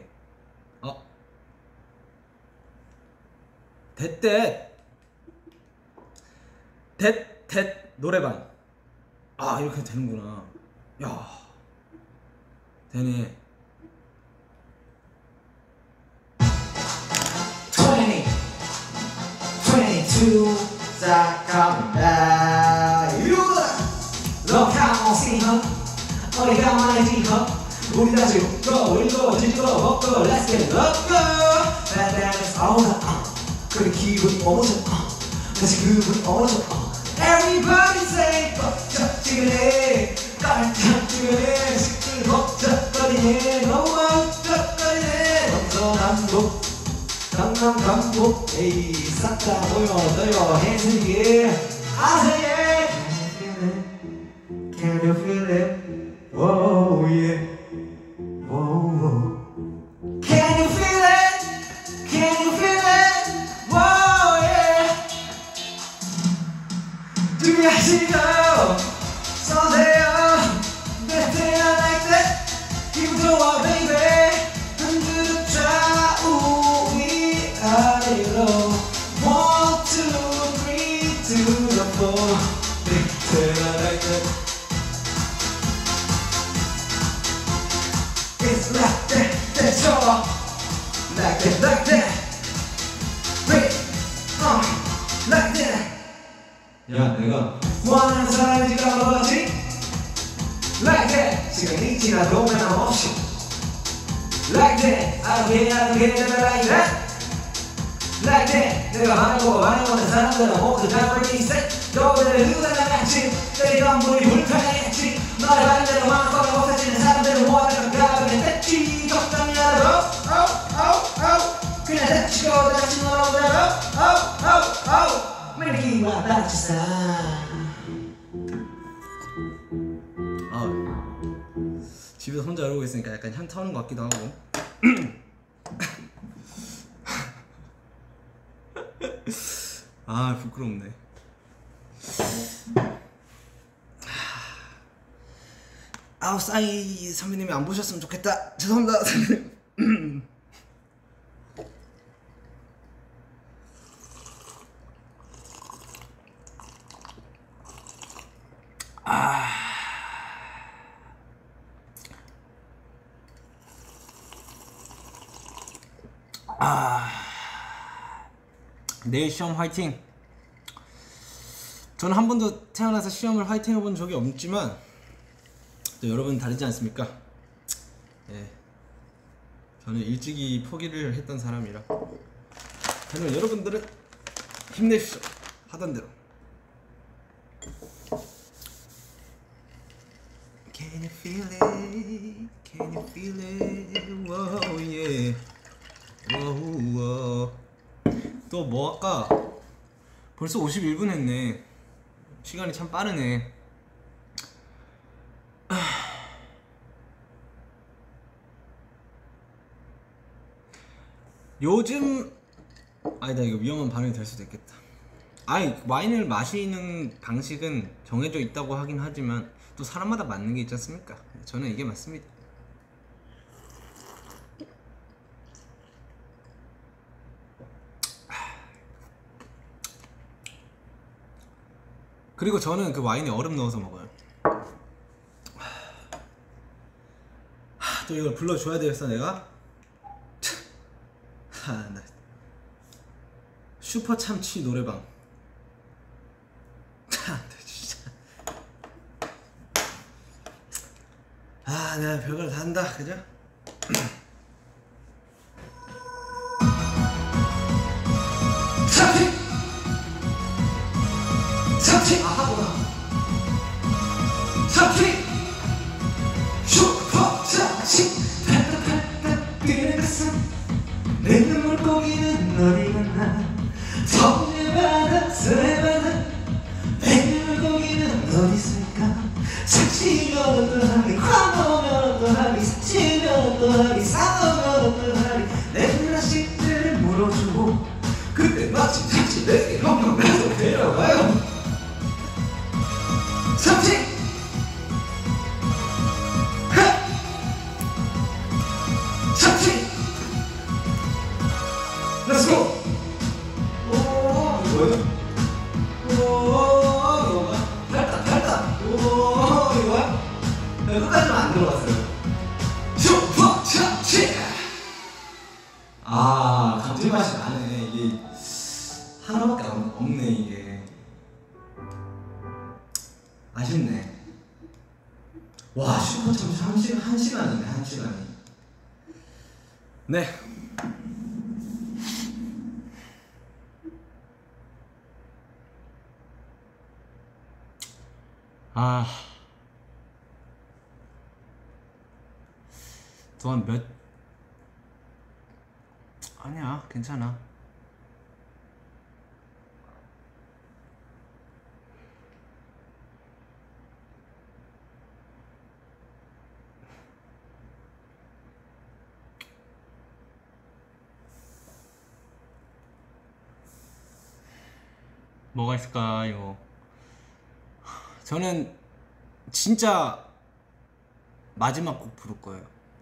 that 노래방. 이렇게 되는구나. 야, 되네. 22 start coming back. Look how I see her. 어디가 많이 지커. 우리 다시 웃고 지고 먹고 Let's get up go. That is all 그래 기분이 오죠. 다시 그분이 오죠. Everybody say 벅적지근해 깔짝지근해 시끌 벅적거리네 너무 벅적거리네 동서남북 강남강북 에이 싹 다 모여들어 해수기에 아세예 Can you feel it? Whoa yeah Whoa Can you feel it? Can you feel it? Whoa yeah 준비하시고 서세요 Better like that 기분 좋아 baby 흔들어 좌우 위아래로 1, 2, 3 to the 4 Better like that It's like that, that's all Like that Wait, like that 야 내가 원하는 사람인지 까먹었지 Like that 시간이 지나도 변함없이 Like that I don't care never like that Like that 내가 말해보는 사람들은 모두 다 breaking set 너희들 누가 나같이 때리던 물이 불편했지 너의 반대로 마음껏 없어지는 사람들은 모아서 가볍게 됐지 걱정이 하나도 그냥 대치고 다시 놀아보자고 매력이와 다치사 집에서 혼자 이러고 있으니까 약간 현타 오는 것 같기도 하고. 부끄럽네. 싸이 선배님이 안 보셨으면 좋겠다. 죄송합니다 선배님. 내일 시험 화이팅. 저는 한 번도 태어나서 시험을 화이팅 해본 적이 없지만 또 여러분 다르지 않습니까? 예, 저는 일찍이 포기를 했던 사람이라 저는 여러분들은 힘내십시오. 하던 대로. Can you feel it? Can you feel it? Whoa, yeah. Whoa, whoa. 또 뭐 할까? 벌써 51분 했네. 시간이 참 빠르네. 요즘 아니다, 이거 위험한 반응이 될 수도 있겠다. 와인을 마시는 방식은 정해져 있다고 하긴 하지만 또 사람마다 맞는 게 있지 않습니까? 저는 이게 맞습니다. 그리고 저는 그 와인에 얼음 넣어서 먹어요. 또 이걸 불러줘야 되겠어 내가. 나 슈퍼 참치 노래방. 진짜. 내가 별걸 다 한다, 그죠? 참치! 참치! 하구나. 참치! 슈퍼 참치! 팔딱팔딱 뛰는 가슴 내 눈물고기는 어디 갔나 서울의 바다 서해 바다 내 눈물고기는 어디 있을까 참치면 어떠하리 광어면 어떠하리 사치면 어떠하리 상어면 어떠하리 내 누나씨들을 물어주고 그때 마침 참치 내게 형광나서 데려가요 참치! 참치! Let's go! 오, 이거야? 오, 이거야? 팔다. 오, 이거야? 끝까지는 안 들어갔어요. 슈퍼 참치! 감칠맛이 나네. 이게 하나밖에 없네, 이게. 아쉽네. 와, 슈퍼 참치 한 시간이네, 한 시간이. 네. 또한 아니야, 괜찮아. 뭐가 있을까요? 저는 진짜 마지막 곡 부를 거예요.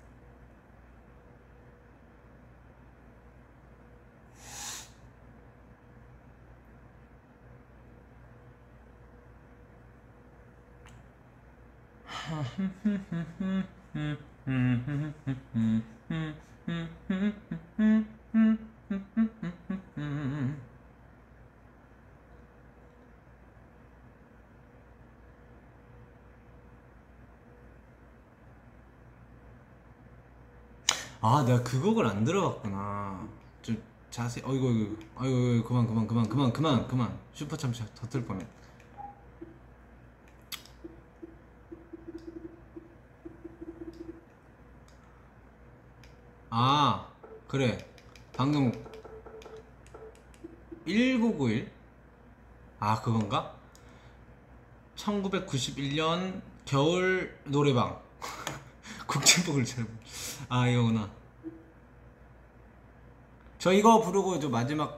내가 그 곡을 안 들어봤구나. 좀 자세히. 어이구 그만. 슈퍼 참치 터뜨릴 뻔해. 그래, 방금 1991? 그건가? 1991년 겨울 노래방. 국제복을 잘 이거구나. 저 이거 부르고 저 마지막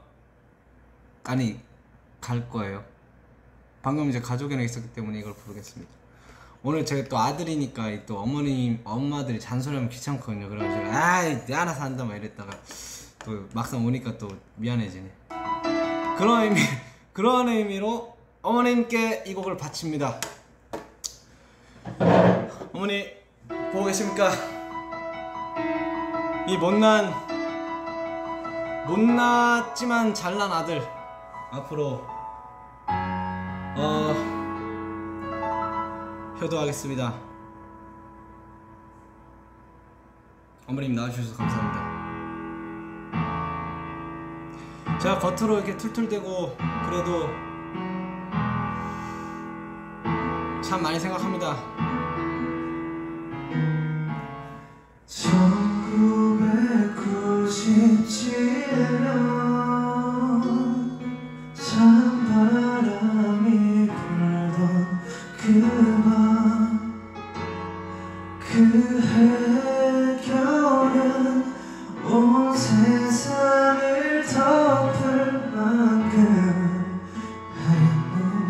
갈 거예요. 방금 이제 가족이랑 있었기 때문에 이걸 부르겠습니다. 오늘 제가 또 아들이니까 또 엄마들이 잔소리하면 귀찮거든요. 그래서 제가 내 알아서 한다 막 이랬다가 또 막상 오니까 또 미안해지네. 그런 의미로 어머님께 이 곡을 바칩니다. 어머니 보고 계십니까? 이 못났지만 잘난 아들 앞으로 효도하겠습니다. 어머님 나와주셔서 감사합니다. 제가 겉으로 이렇게 툴툴대고 그래도 참 많이 생각합니다. 1997년 찬바람이 불던 그 해결은 온 세상을 덮을 만큼 하얀 눈이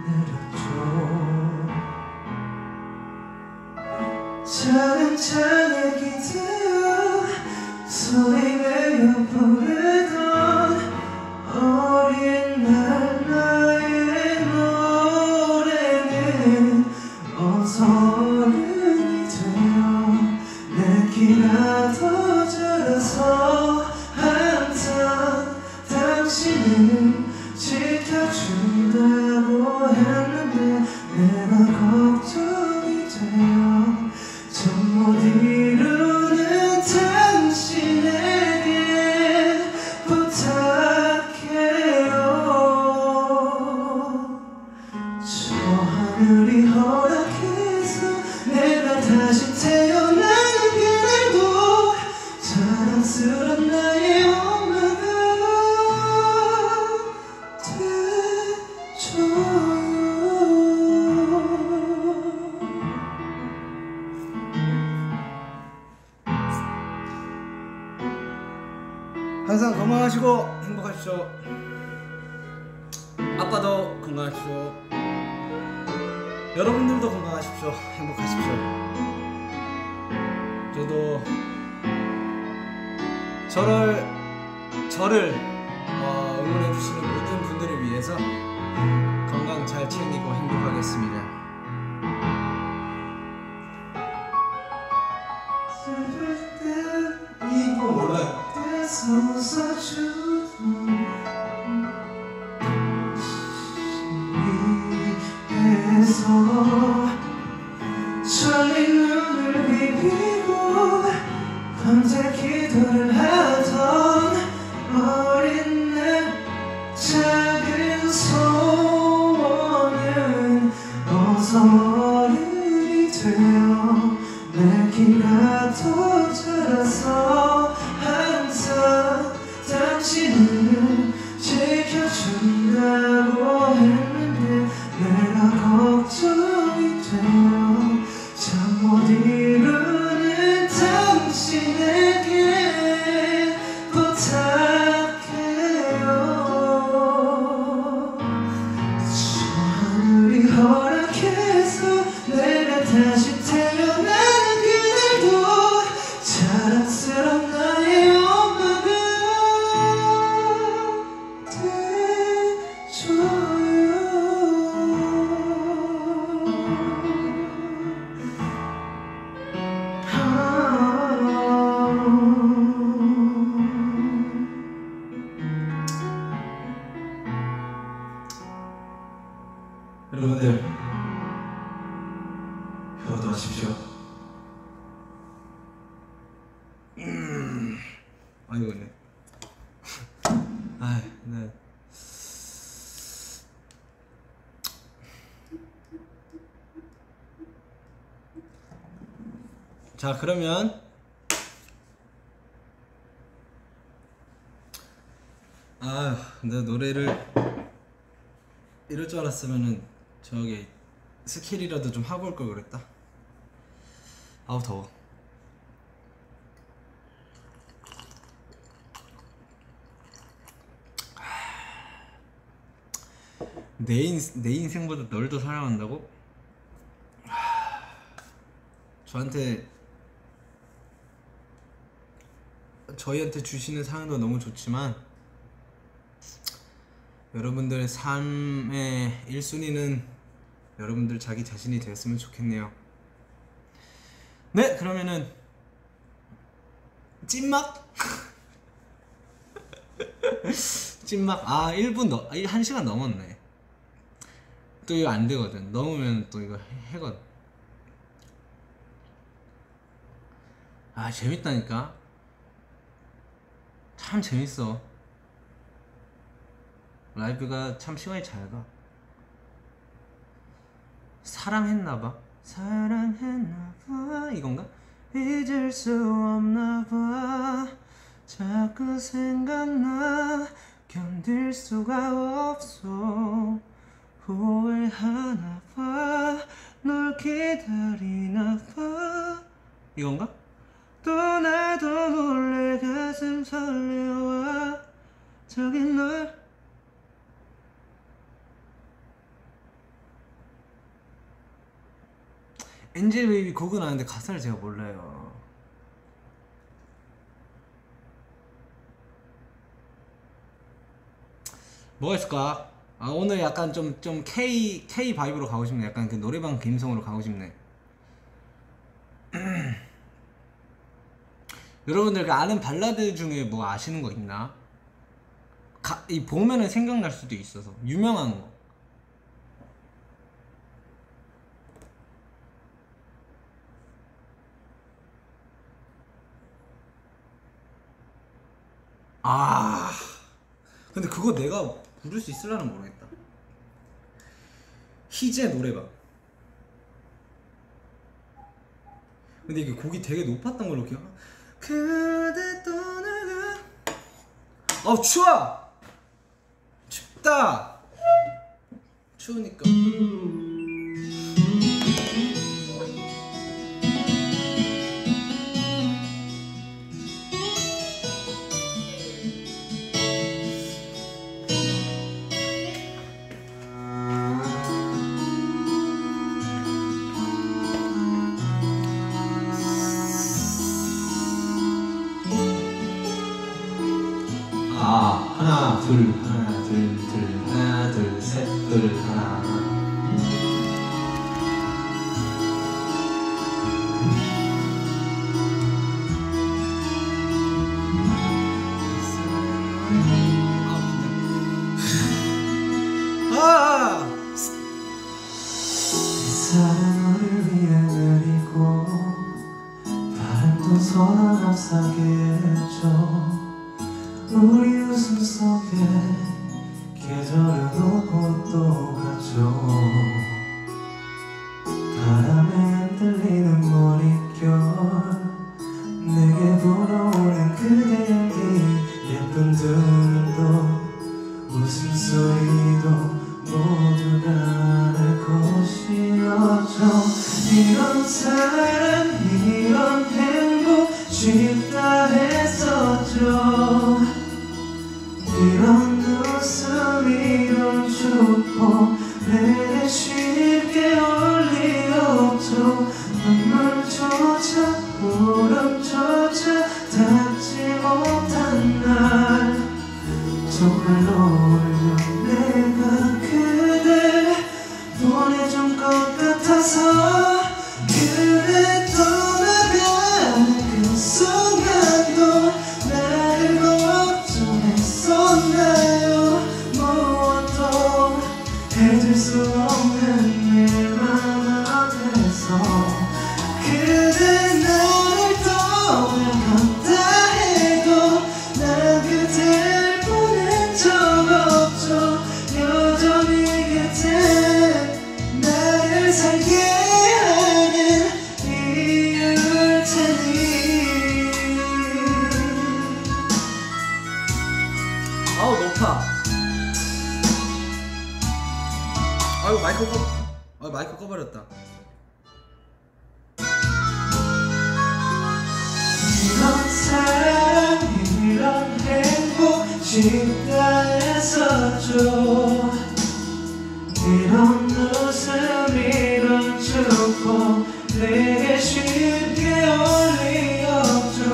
내렸죠. 차근차근 기대어 소리 내어 부르던 어린 날 나의 노래는 어서 어른이 되어 내 항상 건강하시고 행복하십시오. 아빠도 건강하십시오. 여러분들도 건강하십시오. 행복하십시오. 저도 저를 응원해주시는 모든 분들을 위해서 건강 잘 챙기고 행복하겠습니다. 이거 몰라요. 저리 눈을 비비고 밤새 기도를 하던 어린 내 작은 소원은 어서 어른이 되어 내 키가 더 자라서 항상 당신을 지켜준다고 했는데 내가 걱정이 되어 잠 못 이루는 당신에게 부탁해요. 저 하늘이 허락해서 내가 다시 태어나는 그날도 자랑스러운 나의 엄마가 여러분들 효도하십시오. 아이고 네. 아, 네. 자, 그러면 내 노래를 이럴 줄 알았으면은 저기 스킬이라도 좀 하고 올 걸 그랬다. 아우 더워. 내 인생보다 널 더 사랑한다고? 저희한테 주시는 사랑도 너무 좋지만 여러분들의 삶의 1순위는 여러분들 자기 자신이 되었으면 좋겠네요. 네, 그러면은 찐막? 찐막 1시간 넘었네. 또 이거 안 되거든. 넘으면 또 이거 해거든. 재밌다니까. 참 재밌어. 라이브가 참 시간이 잘 가. 사랑했나봐. 이건가? 잊을 수 없나봐. 자꾸 생각나. 견딜 수가 없어. 후회하나봐. 널 기다리나봐. 이건가? 또 나도 몰래 가슴 설레와. 저기 널 엔젤 베이비 곡은 아는데 가사를 제가 몰라요. 뭐가 있을까? 오늘 약간 좀 K 바이브로 가고 싶네. 약간 그 노래방 감성으로 가고 싶네. 여러분들 아는 발라드 중에 뭐 아시는 거 있나? 보면은 생각날 수도 있어서 유명한 거. 근데 그거 내가 부를 수 있을라는 모르겠다. 희재 노래방. 근데 이게 곡이 되게 높았던 걸로 기억. 그대 떠나가. 추워. 춥다. 추우니까. 둘 하나 둘 하나 둘 셋 둘 하나. 사랑을 위해 내리고 바람도 서로 감싸게 해줘. 우리 웃음 속에 계절은 오고 또 가죠. 바람에 흔들리는 머릿결 내게 불어오는 그대 향기 예쁜 두 눈도 웃음소리도 모두가 날 것이었죠. 이런 사랑 이런 행복 쉽다 했었죠. 이런 웃음 이런 축복 내게 쉽게 올 리 없죠. 눈물조차 울음조차 닿지 못한 날 정말로 울면 내가 그댈 보내준 것 같아서 그대 떠나가는 그 순간도 나를 걱정했었나요. 무엇도 해줄 수 없는 내 맘 앞에서 그대 나를 떠나간다 해도 난 그댈 보낸 적 없죠. 여전히 곁에 나를 살게 하는 이유일 테니. 아우 높아. 아유 마이크 꺼버렸다. 이런 사랑 이런 행복 쉽다 했었죠. 이런 웃음 이런 축복 내게 쉽게 올 리 없죠.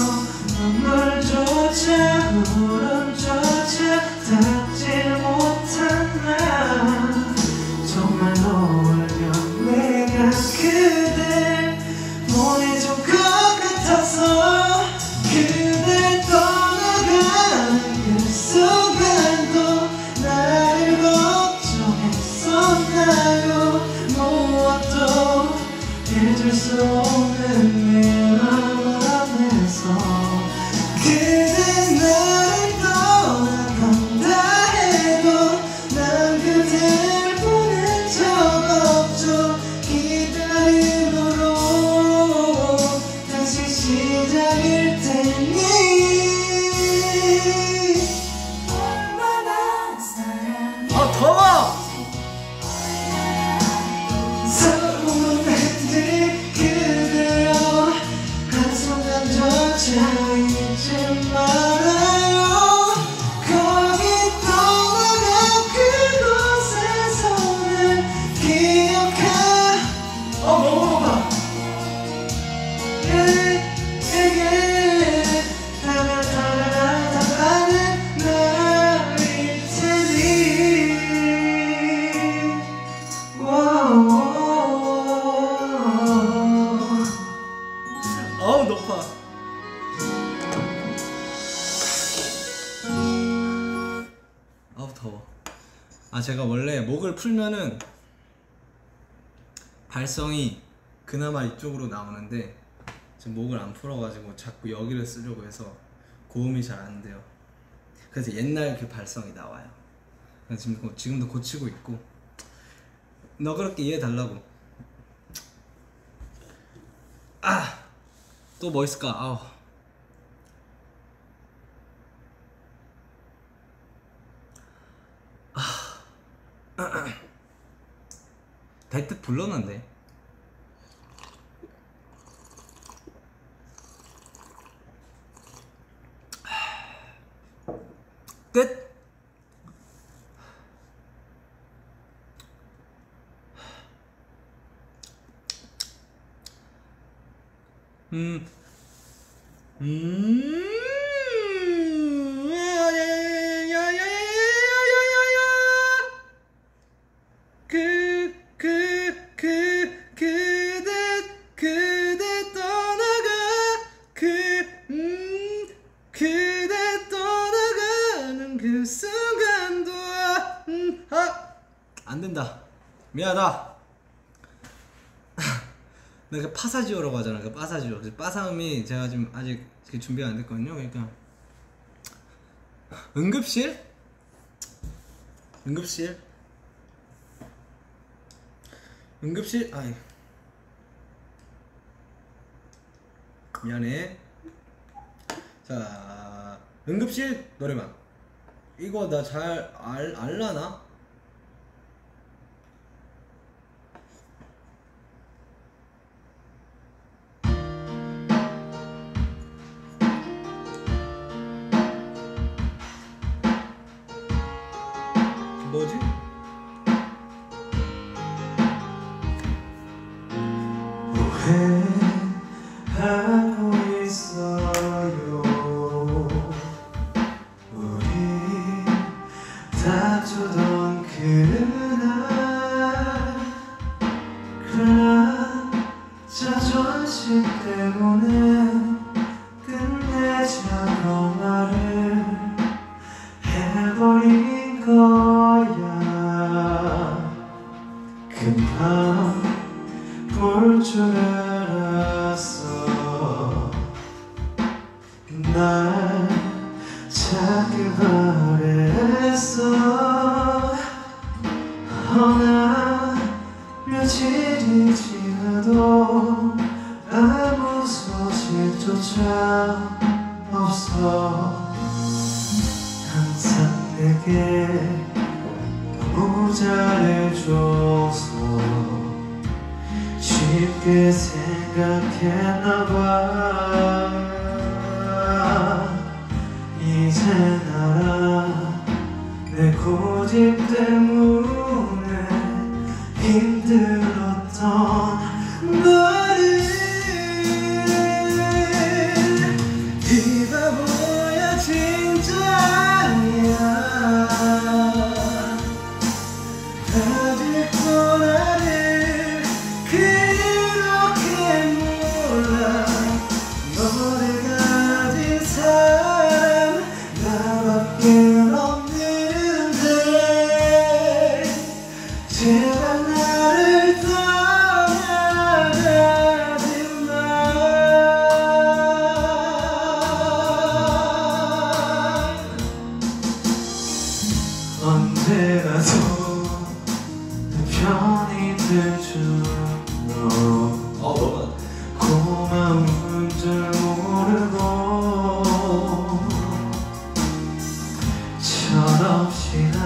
눈물조차 울음조차 닿지 못한 날 정말로 울면 내가 그댈 보내준 것 같아서 그대 떠나가는 그 순간도 나를 걱정했었나요. 무엇도 해줄 수 없는 내 맘 앞에서 그대 나를 떠나간다 해도 난 그댈 보낸 적 없죠. 기다림으로 다시 시작일 테니. 아 더워. 서로는 흔들 그대여 한순간조차 잊지 말아요. 거기 떠나간 그곳에서는 기억하. 너무 높아. 다가가는 날일 테니. 어우 높아. 아우 더워. 아 제가 원래 목을 풀면은 발성이 그나마 이쪽으로 나오는데 지금 목을 안 풀어가지고 자꾸 여기를 쓰려고 해서 고음이 잘 안 돼요. 그래서 옛날 그 발성이 나와요. 그래서 지금도 고치고 있고 너그럽게 이해해달라고. 또 뭐 있을까? 아우. 될 듯 불렀는데. 끝. 된다. 미안하다. 내가 그 파사지오라고 하잖아. 그 파사지오. 그래서 빠사음이 제가 지금 아직 준비가 안 됐거든요. 그러니까 응급실? 응급실? 응급실? 아이 미안해. 자, 응급실 노래방. 이거 나 잘 알라나? 뭐지? 오해하고 있어요. 우리 다투던 그날 자존심 때문에 끝내자고 말을 해버린 거야. 금방 볼 줄 알았어. 날 찾길 바랬어. 허나 며칠이 지나도 아무 소식조차 없어. 항상 내게 너무 잘해줘서 쉽게 생각했나봐. 이제 알아. 내 고집 때문에 힘들었던 너를. 이 바보야 진짜 아니야. 아직도 나를 그렇게 몰라. 너를 가진 사람 나밖에 없는데 제발 나를 떠나가지 마. 언제라도 편히 들줄로 고마운 줄 모르고 철없이 나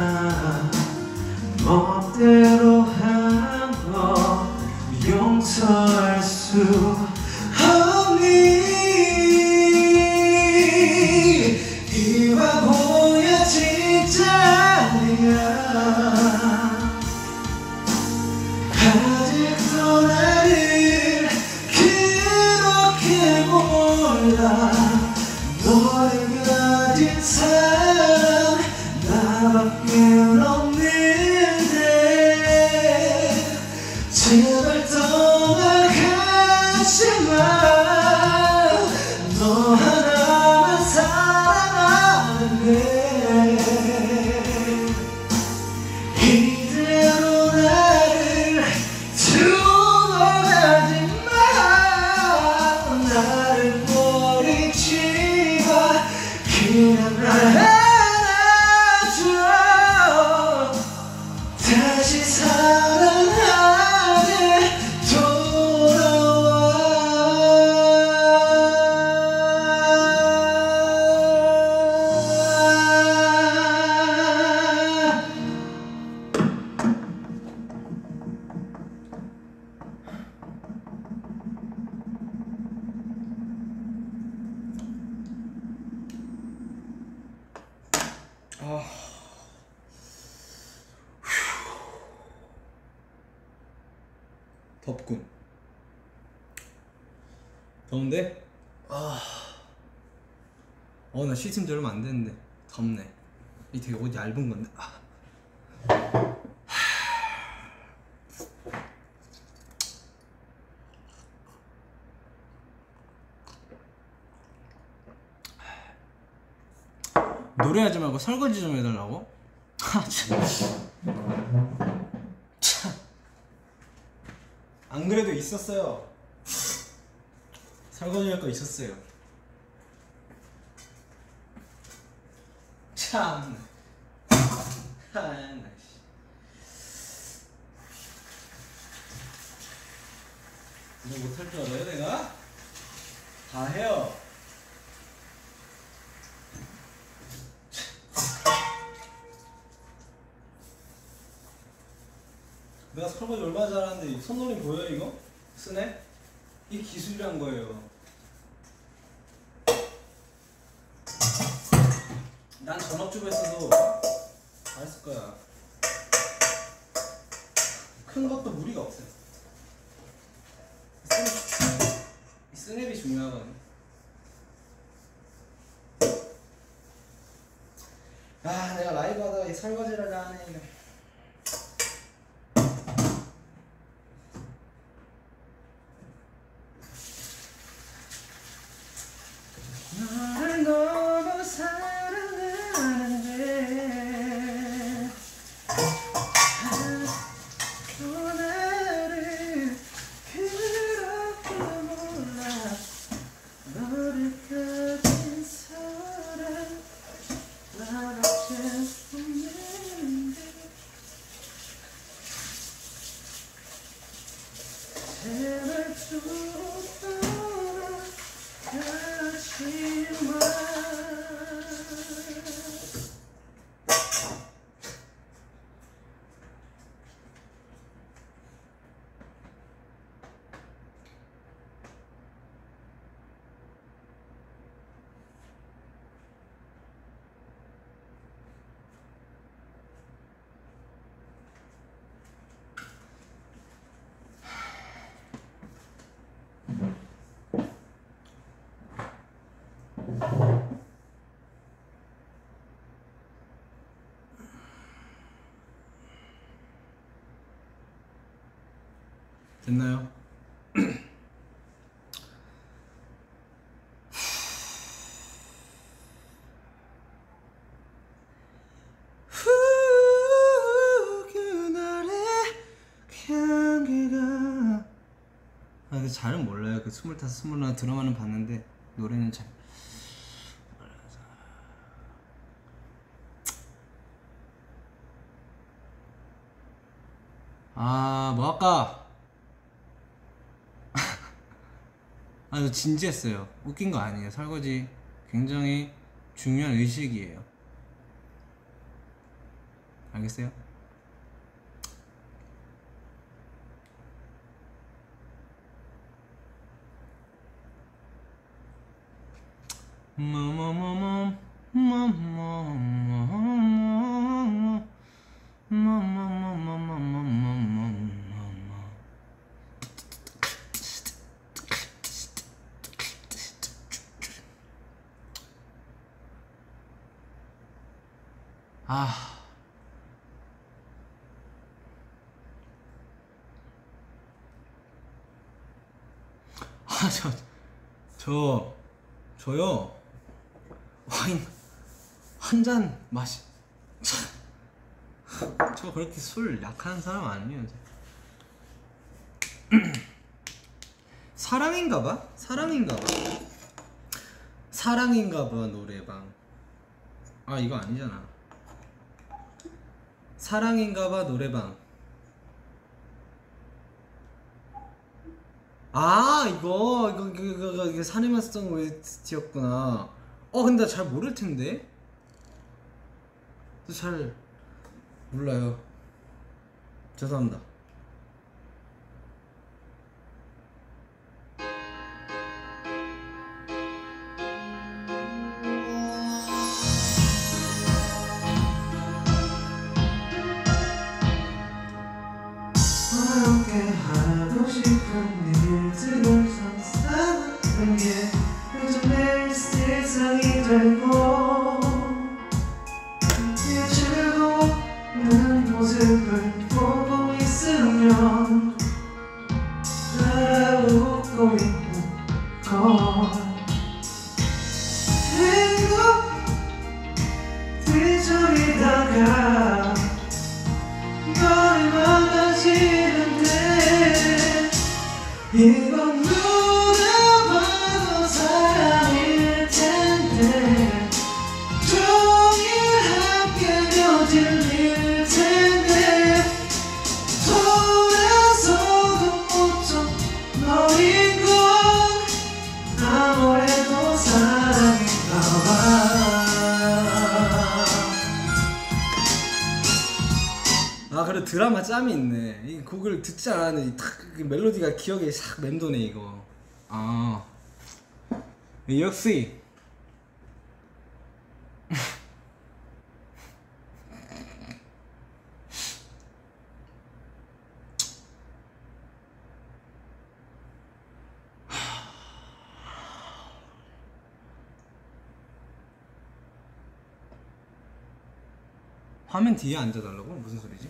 멋대로 한 거 용서할 수 없니. 이 바보야 진짜 아니야. 아직도 나를 그렇게 몰라. 너를 가진 사람 나밖에 없는데 제발 떠나가지 마. 너 하나만 사랑하는데 이대로 나를 두고 가지 마. 나를 버리지 마. 그냥 날 안아줘. 다시 사랑하게 돌아와. 덥군. 더운데? 나 씻은 지 얼마 안 됐는데 덥네. 이 되게 옷 얇은 건데. 노래하지 말고 설거지 좀 해달라고? 안 그래도 있었어요. 설거지 할 거 있었어요. 참. 이거 못할 줄 알아요 내가? 다 해요. 내가 설거지 얼마나 잘하는데 손놀림 보여요 이거? 쓰네? 이 기술이란 거예요. 난 전업주부 했어도 다 했을 거야. 큰 것도 무리가 없어요. 이 스냅이 중요하거든. 아 내가 라이브 하다가 이 설거지를 안 해. 너를 너무 사랑하는데 오늘을 그렇게 몰라. 너를 가진 사람 나밖에 없는데 제발 좀 떠나가지 마. 됐나요? 그날의 향기가 근데 잘은 몰라요. 그 25, 24 드라마는 봤는데 노래는 잘 뭐 할까? 저 진지했어요. 웃긴 거 아니에요. 설거지 굉장히 중요한 의식이에요. 알겠어요? 저요 와인 한 잔 마시. 저 그렇게 술 약한 사람 아니에요. 사랑인가봐? 사랑인가봐 노래방. 이거 아니잖아. 사랑인가봐 노래방. 이거 사내마스터 OST였구나. 근데 잘 모를 텐데. 잘 몰라요. 죄송합니다. 함께 하고 싶은 일들을 상상하는 게 요즘 내 세상이 되고 이 즐거워하는 모습을 보고 있으면 나 웃고 있는 걸 뒤척이다가 널 만나지는데 이건 누가 봐도 사랑일 텐데 종일 함께 며칠일 텐데 돌아서도 못한 너인 건 아무래도 사랑인가 봐. 아 그래 드라마 짬이 있네. 이 곡을 듣지 않았는데 탁 그 멜로디가 기억에 싹 맴도네 이거. 아 역시 화면 뒤에 앉아달라고? 무슨 소리지?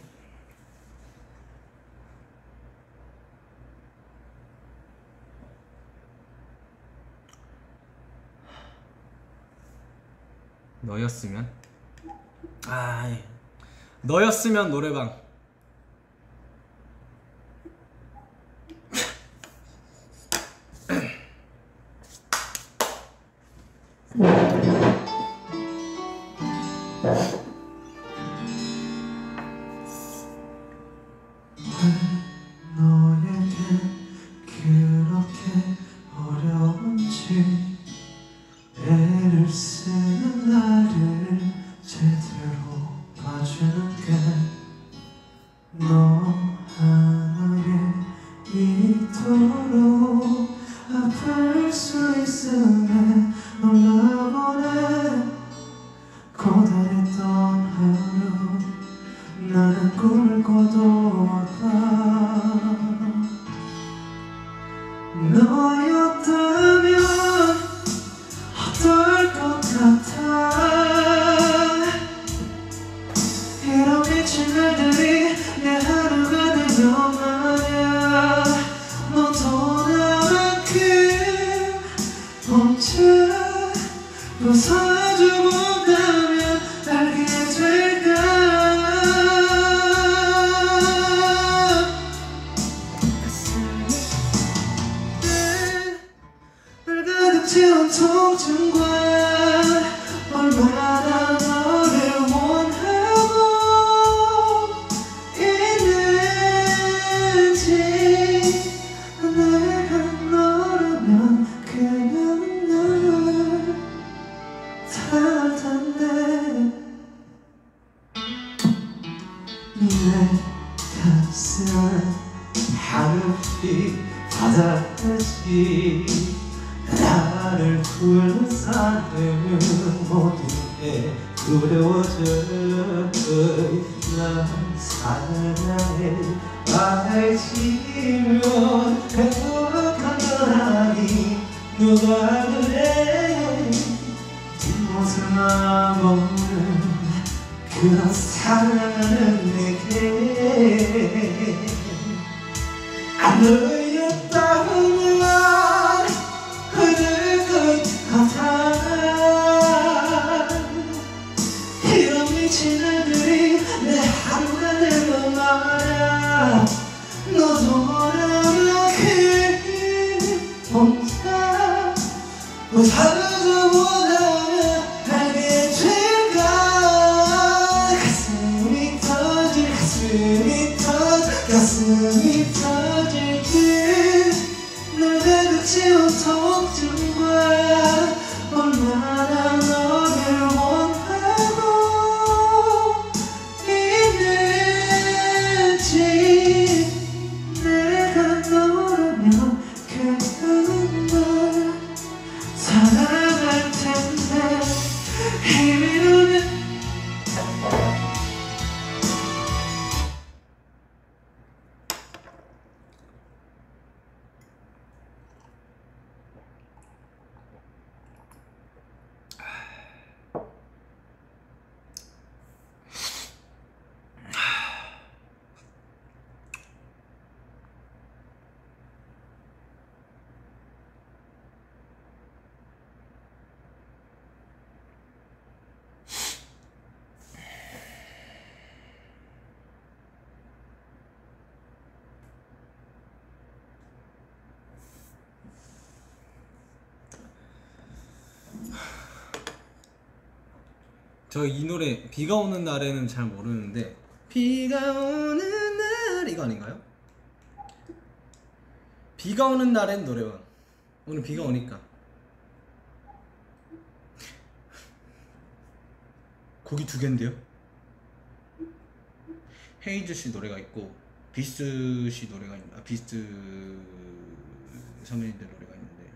너였으면? 아, 너였으면 노래방. 너에겐 그렇게 어려운지 애를 쓰는 나를 제대로 봐주는 게 너 하나에 이토록 아플 수 있음에 놀라보네. 고단했던 하루 나는 꿈을 꿔도 아파. 너였다면 어떨 것 같아. 이런 미친 날들이 내 하루가 되면 말야. 너도 나만큼 혼자 웃어줘본다면 알게 될까. 날 가득 채운 통증과 얼마나 너를 원하고 있는지. 내가 너라면 그냥 날 닿을 텐데. 내 가슴은 하늘빛 바다같이 나를 둘러싸는 모든 게 두려워져. 난 사랑해 알지면 행복한 건 아니. 누가 그래 뒷모습만 보는 그런 사랑은 내게 안 너였다면 흐를 것 같아. 이런 미친 날들이 내 하루가 되면 말야. 너도 나만큼 혼자 웃어줘보다면 알게 될까. 가슴이 터질 가슴이 터질 듯 날 가득 채운 통증과 얼마나 너를 원하고 있는지. 내가 너라면 그냥 널 사랑할 텐데. 이러면 저 이 노래 비가 오는 날에는 잘 모르는데 비가 오는 날 이거 아닌가요? 비가 오는 날엔 노래방. 오늘 비가 오니까 곡이 두 개인데요. 헤이즈 씨 노래가 있고 비스트 씨 노래가 있는데 비스트 선배님들 노래가 있는데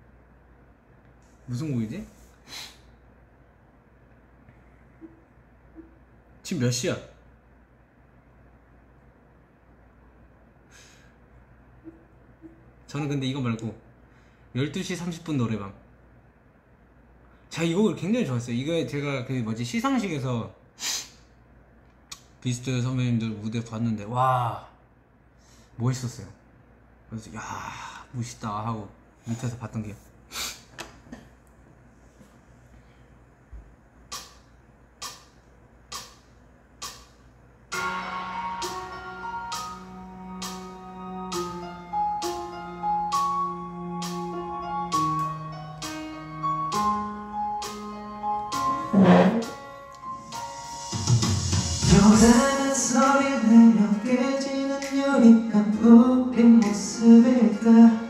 무슨 곡이지? 지금 몇 시야? 저는 근데 이거 말고 12시 30분 노래방. 제가 이 곡을 굉장히 좋아했어요. 이거 제가 그 뭐지 시상식에서 비스트 선배님들 무대 봤는데 와 멋있었어요. 그래서 야 멋있다 하고 밑에서 봤던 게 요란한 소리를 몇 깨지는 유리판 우리 모습일까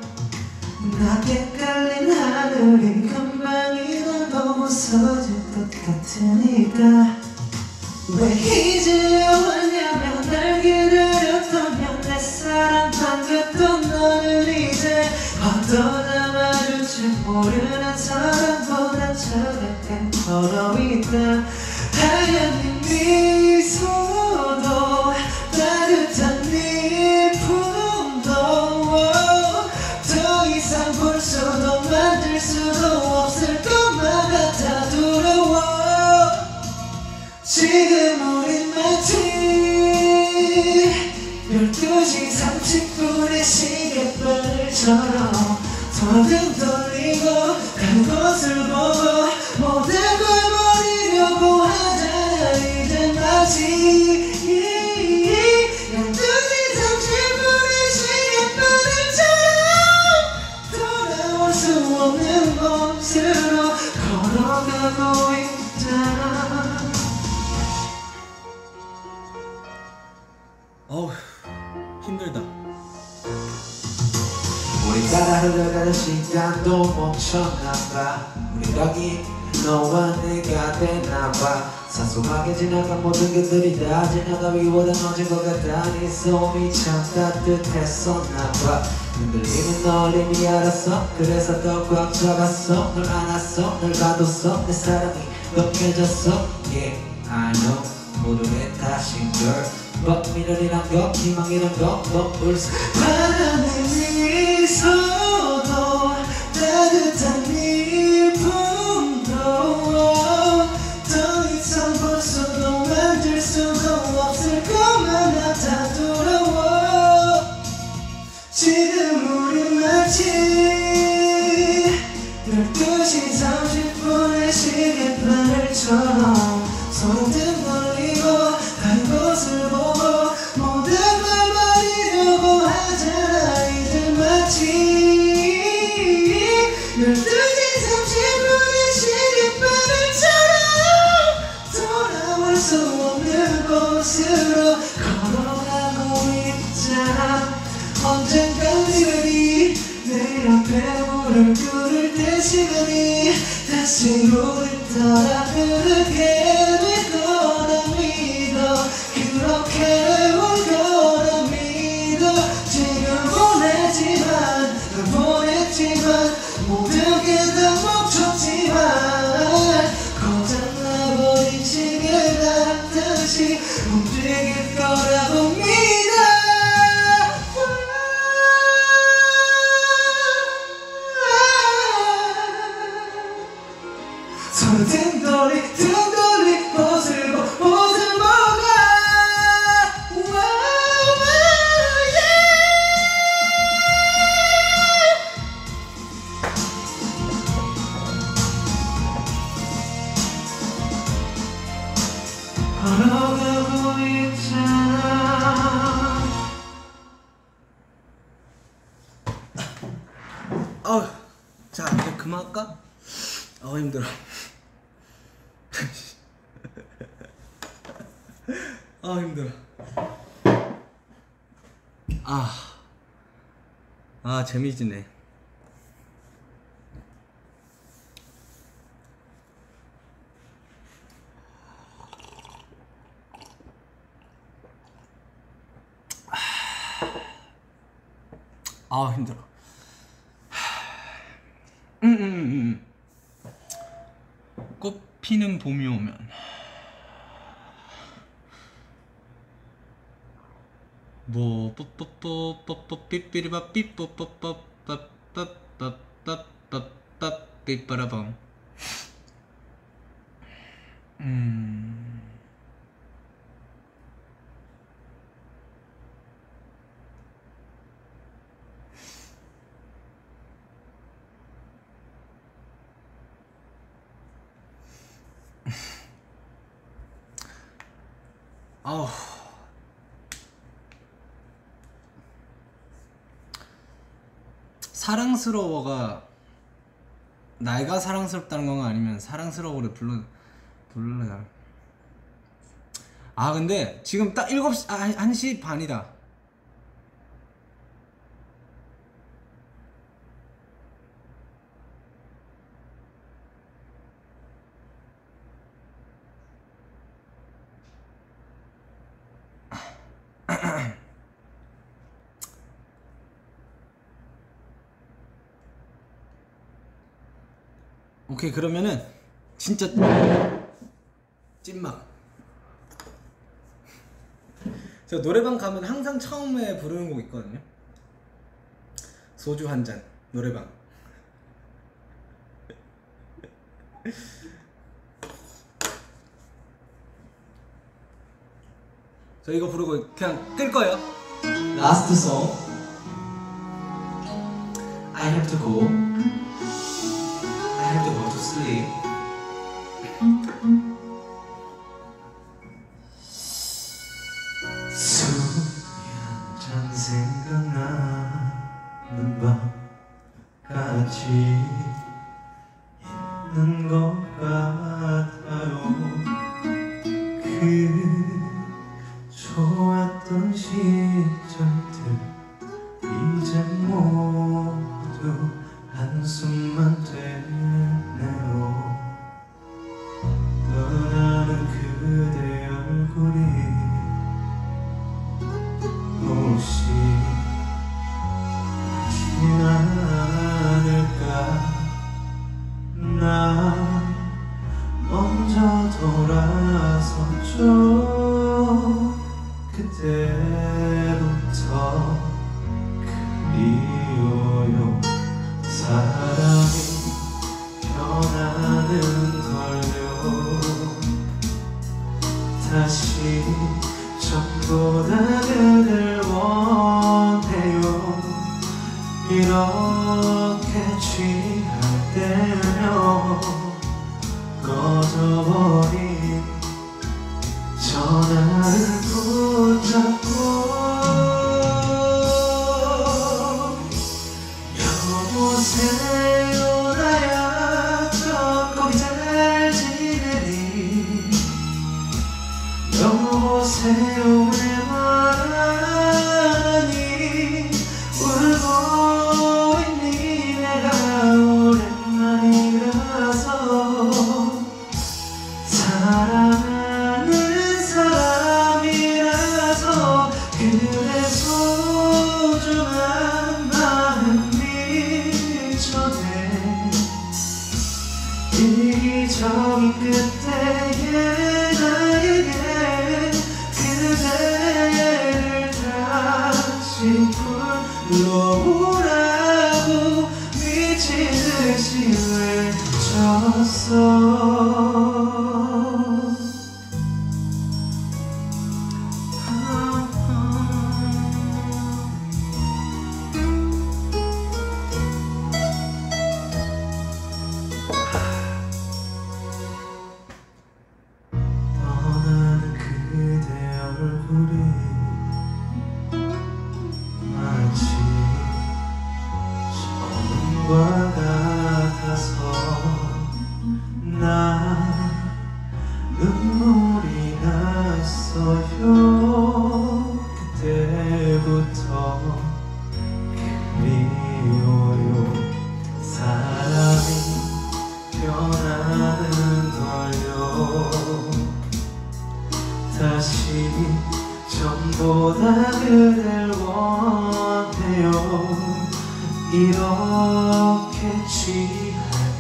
낮게 깔린 하늘이 금방이 날 보고 서질 것 같으니까 왜 이제야 왔냐면 날 기다렸다면 내 사랑 반겼던 너는 이제 어떠다 마주칠 모르는 사람보다 차갑게 걸어있다 하얀 네 미소도 따뜻한 네 품도 더 이상 볼 수도 만질 수도 없을 것만 같아 두려워 지금 우린 마치 12시 30분의 시계바늘처럼 서로 등 돌리고 간 곳을 보고 모든 걸 버리려고 하잖아 이제 마치 12시 30분의 시계바늘처럼 돌아올 수 없는 곳으로 걸어가고 있잖아. 어우 힘들다. 우리 따라 흘러가는 시간도 멈춰나봐 우리 덕이 너와 내가 되나봐 사소하게 지나간 모든 것들이 다 지나가기보다 늦은 것 같아 네 손이 참 따뜻했었나봐 흔들리는 널 이미 알았어 그래서 더 꽉 잡았어 널 안았어 널 가뒀어 내 사랑이 덕해졌어 Yeah I know 모두의 탓인 걸 But 미련이란 거 희망이란 거 너울 수 바람의 미소도 따뜻한 네 품도 더 이상 볼 수도 만질 수도 없을 것만 같아 두려워 지금 우린 마치 12시 30분의 시계바늘처럼 서로 등 돌리고 간 곳을 보고 모든 걸 버리려고 하잖아 이제 마치 12시 30분의 시계바늘처럼 돌아올 수 없는 곳으로 걸어가고 있잖아 언젠간 네들이 내 앞에 무릎 꿇을 때 시간이 다시 우릴 따라 흐르게 될 거라 믿어 그렇게 올 거라 믿어 지금 보냈지만 널 보냈지만 모든 게 다 멈췄지만 고장나버린 시계가 다시 움직일 거라고 믿어 서로 등 돌리 곳을 보가 걸어가고 있잖아 자 이제 그만할까? 힘들어. 아 힘들어. 재미지네. 힘들어. 꽃 피는 봄이 오면 뭐 뽀뽀뽀뽀뽀 삐삐리바 삐뽀뽀뽀빠빠빠빠빠빠빠 삐빠라밤. 사랑스러워가 내가 사랑스럽다는 건가 아니면 사랑스러워를 불러야. 근데 지금 딱 7시 1시 반이다. 오케이, 그러면은 진짜 찐막. 제가 노래방 가면 항상 처음에 부르는 곡 있거든요. 소주 한 잔 노래방. 저 이거 부르고 그냥 끌 거예요. Last song. I have to go. I have to go to sleep. 술이 한잔 생각나는 밤 같이 있는 것 같아요. 그 좋았던 시절들 이제 모두 한숨만 되네요. 떠나는 그대 얼굴이 혹시 않을까. 나 먼저 돌아섰죠. 그때부터 그리워요. 사람이 변하는 걸요. 다시 전보다 그댈 원해요. 이렇게 취할 때면 꺼져버린 전화를 붙잡고 여보세요 나야 저 거기 잘 지내니. 여보세요 왜 말하니. 울고 있니. 내가 오랜만이라서 사랑하는 사람이라서 그대 소중한 마음이 전해. 이기적인 그때의 나에게 그대를 다시 불러오라고 미친 듯이 외쳤어. 떠나는 그대 얼굴이 마치 처음과 같아서 나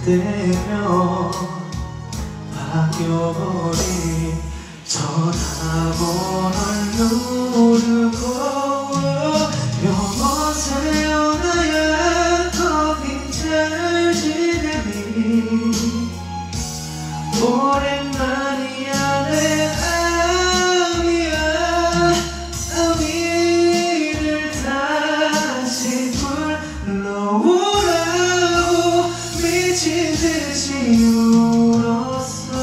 때면 박효리 전화번호를 누르고 여보세요 나야 거기 잘 지내니 오랜만이야 내 아미야 아미를 다시 불러오라고 미친 듯이 울었어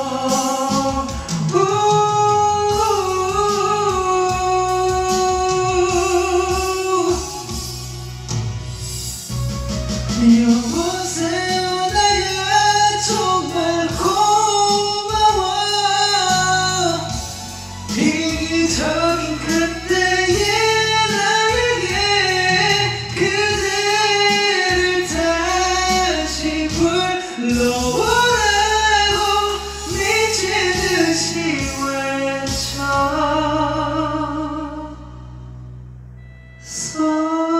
여보세요 나야 정말 고마워 이기적인 그때의 나에게 그대를 다시 불러오라고 미친 듯이 외쳤어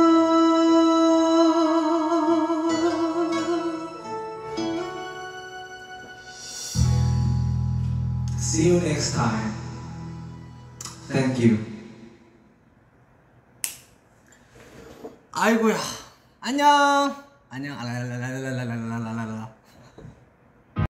See you next time. Thank you. 아이고야. 안녕. 안녕. 알랄랄랄랄랄랄랄랄라.